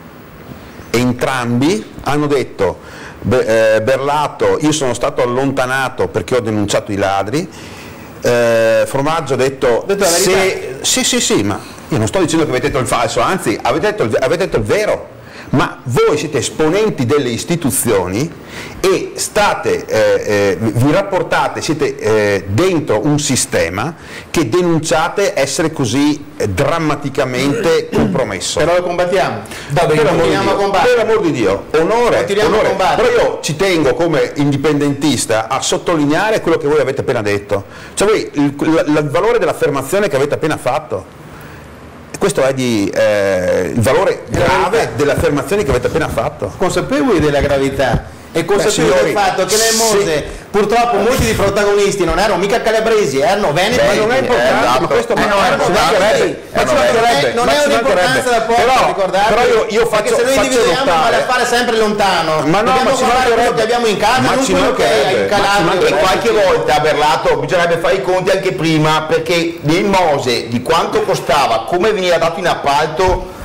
Entrambi hanno detto, Be- eh, Berlato, io sono stato allontanato perché ho denunciato i ladri, eh, Formaggio ha detto, Detto la verità. se, sì sì sì, ma io non sto dicendo che avete detto il falso, anzi avete detto il, avete detto il vero, ma voi siete esponenti delle istituzioni e state, eh, eh, vi rapportate, siete eh, dentro un sistema che denunciate essere così eh, drammaticamente compromesso. Però lo combattiamo. Per amor di Continuiamo a Dio, combattere. per amor di Dio, onore, Continuiamo a onore. combattere. Però io ci tengo come indipendentista a sottolineare quello che voi avete appena detto, cioè voi, il, il- il valore dell'affermazione che avete appena fatto. Questo è di, eh, il valore grave delle affermazioni che avete appena fatto. Consapevoli della gravità e consapevoli Beh, del signori, fatto che nel se- Mose purtroppo molti dei protagonisti non erano mica calabresi, erano veneti. Ma non è importante, esatto. ma questo Eh, ma no, non è importante. mancherebbe, Ma ma ci ci mancherebbe, non ma è ci un'importanza mancherebbe. da poco, Però- ricordate? però io- io perché faccio- se noi faccio individuiamo notare- male a fare sempre lontano, Ma no, dobbiamo ma ci guardare quello mancherebbe. che abbiamo in casa, Ma non ci quello che è mancherebbe, in ma ci Calabria. E qualche volta, Berlato, bisognerebbe fare i conti anche prima, perché il Mose di quanto costava, come veniva dato in appalto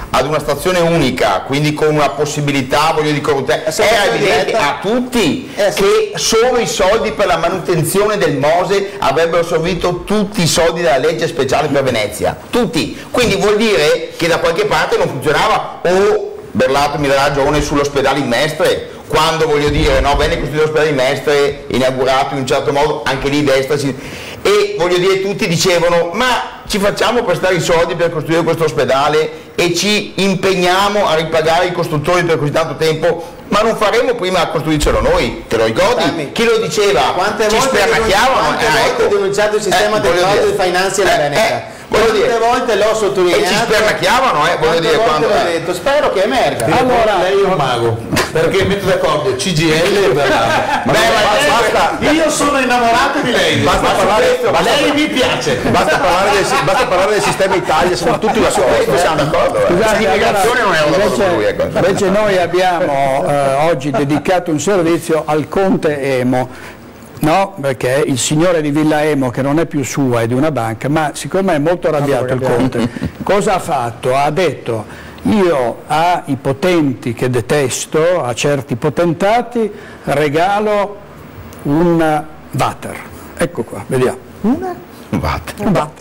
ad una stazione unica, quindi con una possibilità, voglio dire, era evidente a tutti eh, sì. che solo i soldi per la manutenzione del Mose avrebbero servito tutti i soldi della legge speciale per Venezia, tutti, quindi vuol dire che da qualche parte non funzionava, o Berlato mi dà ragione sull'ospedale in Mestre, quando voglio dire, no, venne costruito l'ospedale di Mestre, inaugurato in un certo modo, anche lì destra, si... e voglio dire, tutti dicevano, ma ci facciamo prestare i soldi per costruire questo ospedale e ci impegniamo a ripagare i costruttori per così tanto tempo, ma non faremo prima a costruircelo noi, te lo ricordi? Dammi. Chi lo diceva? Quante ci spernacchiavano? Quante eh, volte ecco. denunciato il sistema eh, tecnologico di finanza della Veneta? Eh, eh. Quante dire, volte l'ho sottolineato e ci spernacchiavano, eh, voglio dire, quando l'ho detto, spero che emerga. Allora lei è un mago, perché metto d'accordo C G I L e Berlato. Ma basta, io sono innamorato di lei, basta basta parlare, ma basta, lei mi piace. Basta parlare del, basta parlare del sistema Italia, siamo tutti d'accordo. Siamo d'accordo. L'immigrazione non è una cosa per lui. Ecco. Invece noi abbiamo eh, oggi dedicato un servizio al Conte Emo. No, perché il signore di Villa Emo, che non è più sua, è di una banca, ma siccome è molto arrabbiato il Conte, cosa ha fatto? Ha detto, io ai potenti che detesto, a certi potentati, regalo un water. Ecco qua, vediamo. Una? Un water. Un water.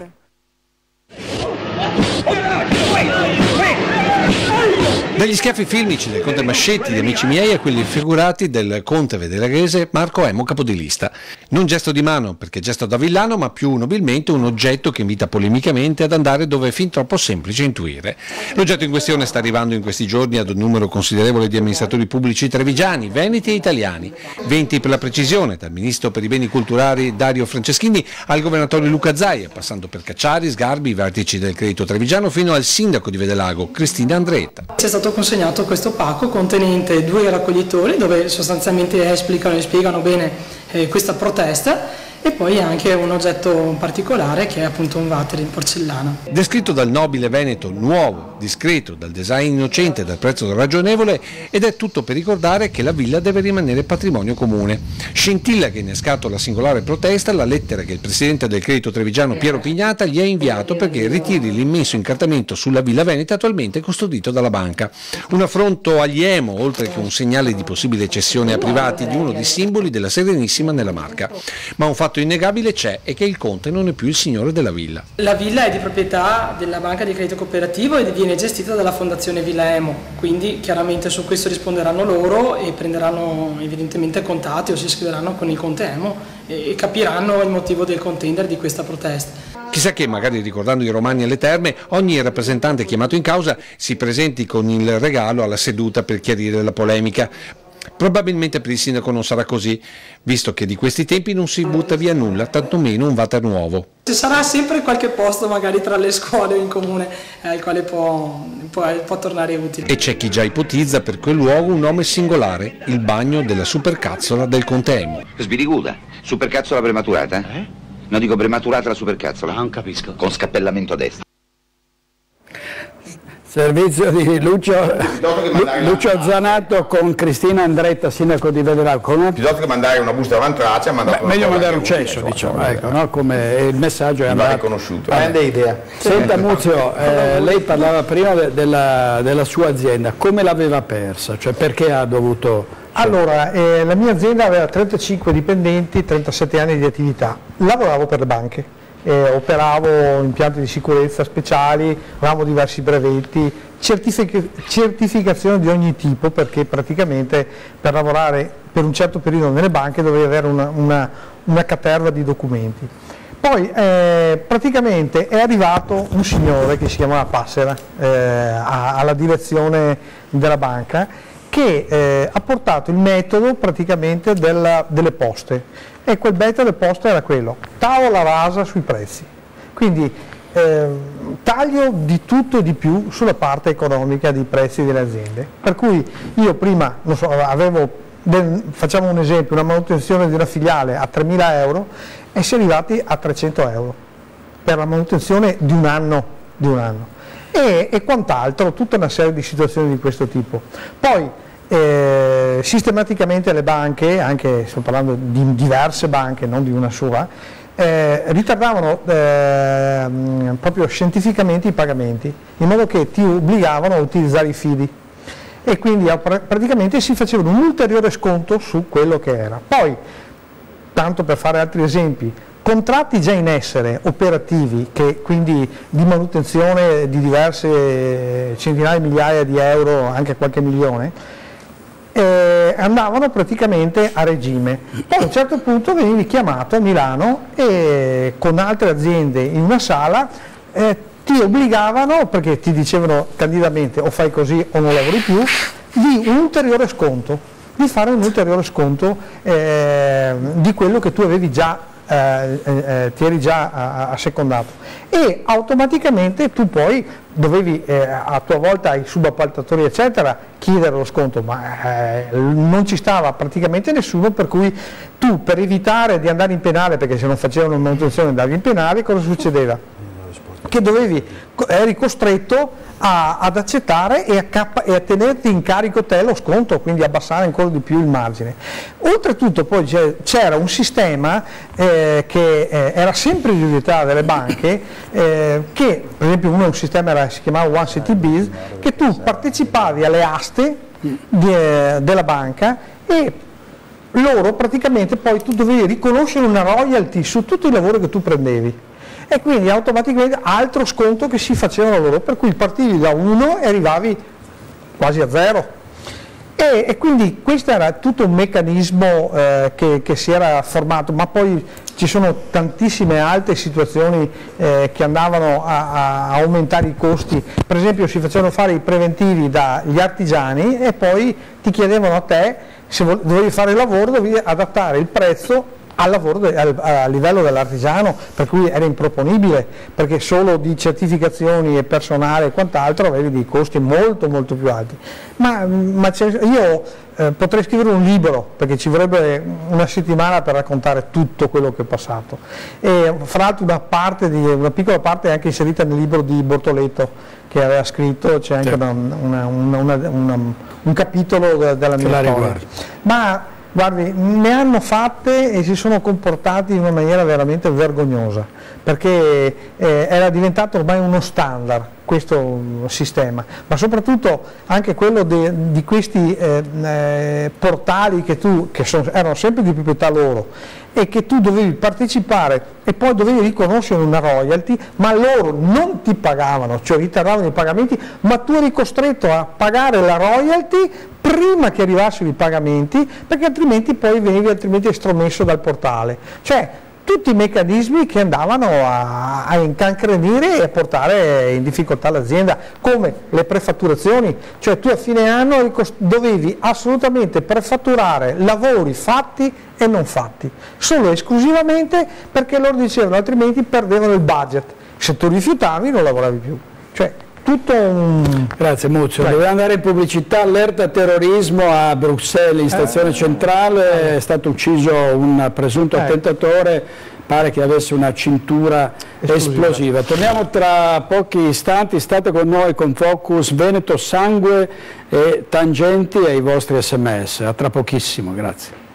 Dagli schiaffi filmici del Conte Mascetti di Amici miei a quelli figurati del Conte Vedelaghese Marco Emo capodilista. Non gesto di mano, perché gesto da villano, ma più nobilmente un oggetto che invita polemicamente ad andare dove è fin troppo semplice intuire. L'oggetto in questione sta arrivando in questi giorni ad un numero considerevole di amministratori pubblici trevigiani, veneti e italiani. venti per la precisione, dal ministro per i beni culturali Dario Franceschini al governatore Luca Zaia, passando per Cacciari, Sgarbi, i vertici del credito trevigiano, fino al sindaco di Vedelago, Cristina Andretta. Ci è stato consegnato questo pacco contenente due raccoglitori dove sostanzialmente esplicano e spiegano bene eh, questa protesta, e poi anche un oggetto particolare che è appunto un water in porcellana. Descritto dal nobile veneto nuovo, discreto, dal design innocente e dal prezzo ragionevole, ed è tutto per ricordare che la villa deve rimanere patrimonio comune. Scintilla che innescato la singolare protesta la lettera che il presidente del credito trevigiano Piero Pignata gli ha inviato perché ritiri l'immenso incartamento sulla villa veneta attualmente custodito dalla banca. Un affronto agli Emo, oltre che un segnale di possibile cessione a privati di uno dei simboli della Serenissima nella Marca. Ma un fatto innegabile c'è, è che il Conte non è più il signore della villa. La villa è di proprietà della Banca di Credito Cooperativo e viene gestita dalla Fondazione Villa Emo, quindi chiaramente su questo risponderanno loro e prenderanno evidentemente contatti o si iscriveranno con il Conte Emo e capiranno il motivo del contender di questa protesta. Chissà che, magari ricordando i romani alle terme, ogni rappresentante chiamato in causa si presenti con il regalo alla seduta per chiarire la polemica. Probabilmente per il sindaco non sarà così, visto che di questi tempi non si butta via nulla, tantomeno un water nuovo. Ci sarà sempre qualche posto magari tra le scuole in comune eh, al quale può, può, può tornare utile. E c'è chi già ipotizza per quel luogo un nome singolare, il bagno della supercazzola del Conte Emo. Sbiriguda, supercazzola prematurata? Eh? Non dico prematurata la supercazzola. Non capisco. Con scappellamento a destra. Servizio di Lucio, Lucio Zanato con Cristina Andretta, sindaco di Vedelago. Piuttosto che mandare una busta avantraccia, Beh, meglio mandare un cesso, diciamo, ecco, no? Come il messaggio è andato. riconosciuto. Grande idea. Senta Muzio, eh, lei parlava prima de della, della sua azienda, come l'aveva persa? Cioè perché ha dovuto... Allora, eh, la mia azienda aveva trentacinque dipendenti, trentasette anni di attività, lavoravo per le banche. Eh, operavo impianti di sicurezza speciali, avevamo diversi brevetti, certific certificazione di ogni tipo, perché praticamente per lavorare per un certo periodo nelle banche dovevi avere una, una, una caterva di documenti. Poi eh, praticamente è arrivato un signore che si chiamava Passera eh, alla direzione della banca, che eh, ha portato il metodo praticamente della, delle poste, e quel metodo delle poste era quello, tavola rasa sui prezzi, quindi eh, taglio di tutto e di più sulla parte economica dei prezzi delle aziende, per cui io prima, non so, avevo, facciamo un esempio, una manutenzione di una filiale a tremila euro e si è arrivati a trecento euro per la manutenzione di un anno, di un anno. E, e quant'altro, tutta una serie di situazioni di questo tipo. Poi eh, sistematicamente le banche, anche sto parlando di diverse banche, non di una sola, eh, ritardavano eh, proprio scientificamente i pagamenti, in modo che ti obbligavano a utilizzare i fidi e quindi praticamente si facevano un ulteriore sconto su quello che era. Poi, tanto per fare altri esempi, contratti già in essere, operativi, che quindi di manutenzione di diverse centinaia di migliaia di euro, anche qualche milione, eh, andavano praticamente a regime. Poi a un certo punto venivi chiamato a Milano e con altre aziende in una sala eh, ti obbligavano, perché ti dicevano candidamente o fai così o non lavori più, di un ulteriore sconto, di fare un ulteriore sconto eh, di quello che tu avevi già, eh, eh, ti eri già assecondato, e automaticamente tu poi dovevi eh, a tua volta ai subappaltatori eccetera chiedere lo sconto, ma eh, non ci stava praticamente nessuno, per cui tu, per evitare di andare in penale, perché se non facevano manutenzione andavi in penale, cosa succedeva? Che dovevi, eri costretto a, ad accettare e a, cappa, e a tenerti in carico te lo sconto, quindi abbassare ancora di più il margine. Oltretutto poi c'era un sistema eh, che eh, era sempre di proprietà delle banche, eh, che per esempio uno un sistema era, si chiamava One City Biz, che tu partecipavi alle aste di, eh, della banca e loro praticamente poi tu dovevi riconoscere una royalty su tutto il lavoro che tu prendevi. E quindi automaticamente altro sconto che si facevano loro, per cui partivi da uno e arrivavi quasi a zero. E, e quindi questo era tutto un meccanismo eh, che, che si era formato, ma poi ci sono tantissime altre situazioni eh, che andavano a, a aumentare i costi. Per esempio si facevano fare i preventivi dagli artigiani e poi ti chiedevano a te, se dovevi fare il lavoro, dovevi adattare il prezzo al lavoro de, al, a livello dell'artigiano, per cui era improponibile, perché solo di certificazioni e personale e quant'altro avevi dei costi molto molto più alti. Ma, ma io eh, potrei scrivere un libro, perché ci vorrebbe una settimana per raccontare tutto quello che è passato, e fra l'altro una, parte di, una piccola parte è anche inserita nel libro di Bortoleto che aveva scritto, c'è anche una, una, una, una, un capitolo de, della mia storia. Ma guardi, ne hanno fatte e si sono comportati in una maniera veramente vergognosa, perché eh, era diventato ormai uno standard questo sistema, ma soprattutto anche quello de, di questi eh, eh, portali che, tu, che son, erano sempre di proprietà loro e che tu dovevi partecipare e poi dovevi riconoscere una royalty, ma loro non ti pagavano, cioè ritardavano i pagamenti, ma tu eri costretto a pagare la royalty prima che arrivassero i pagamenti, perché altrimenti poi venivi altrimenti estromesso dal portale. Cioè, tutti i meccanismi che andavano a, a incancrenire e a portare in difficoltà l'azienda, come le prefatturazioni, cioè tu a fine anno dovevi assolutamente prefatturare lavori fatti e non fatti, solo e esclusivamente perché loro dicevano altrimenti perdevano il budget, se tu rifiutavi non lavoravi più. Cioè, tutto un... Grazie Muzio, doveva andare in pubblicità. Allerta terrorismo a Bruxelles, in stazione eh, centrale, eh, è stato ucciso un presunto eh. attentatore, pare che avesse una cintura esplosiva. esplosiva. Torniamo tra pochi istanti, state con noi con Focus Veneto, sangue e tangenti ai vostri sms, a tra pochissimo, grazie.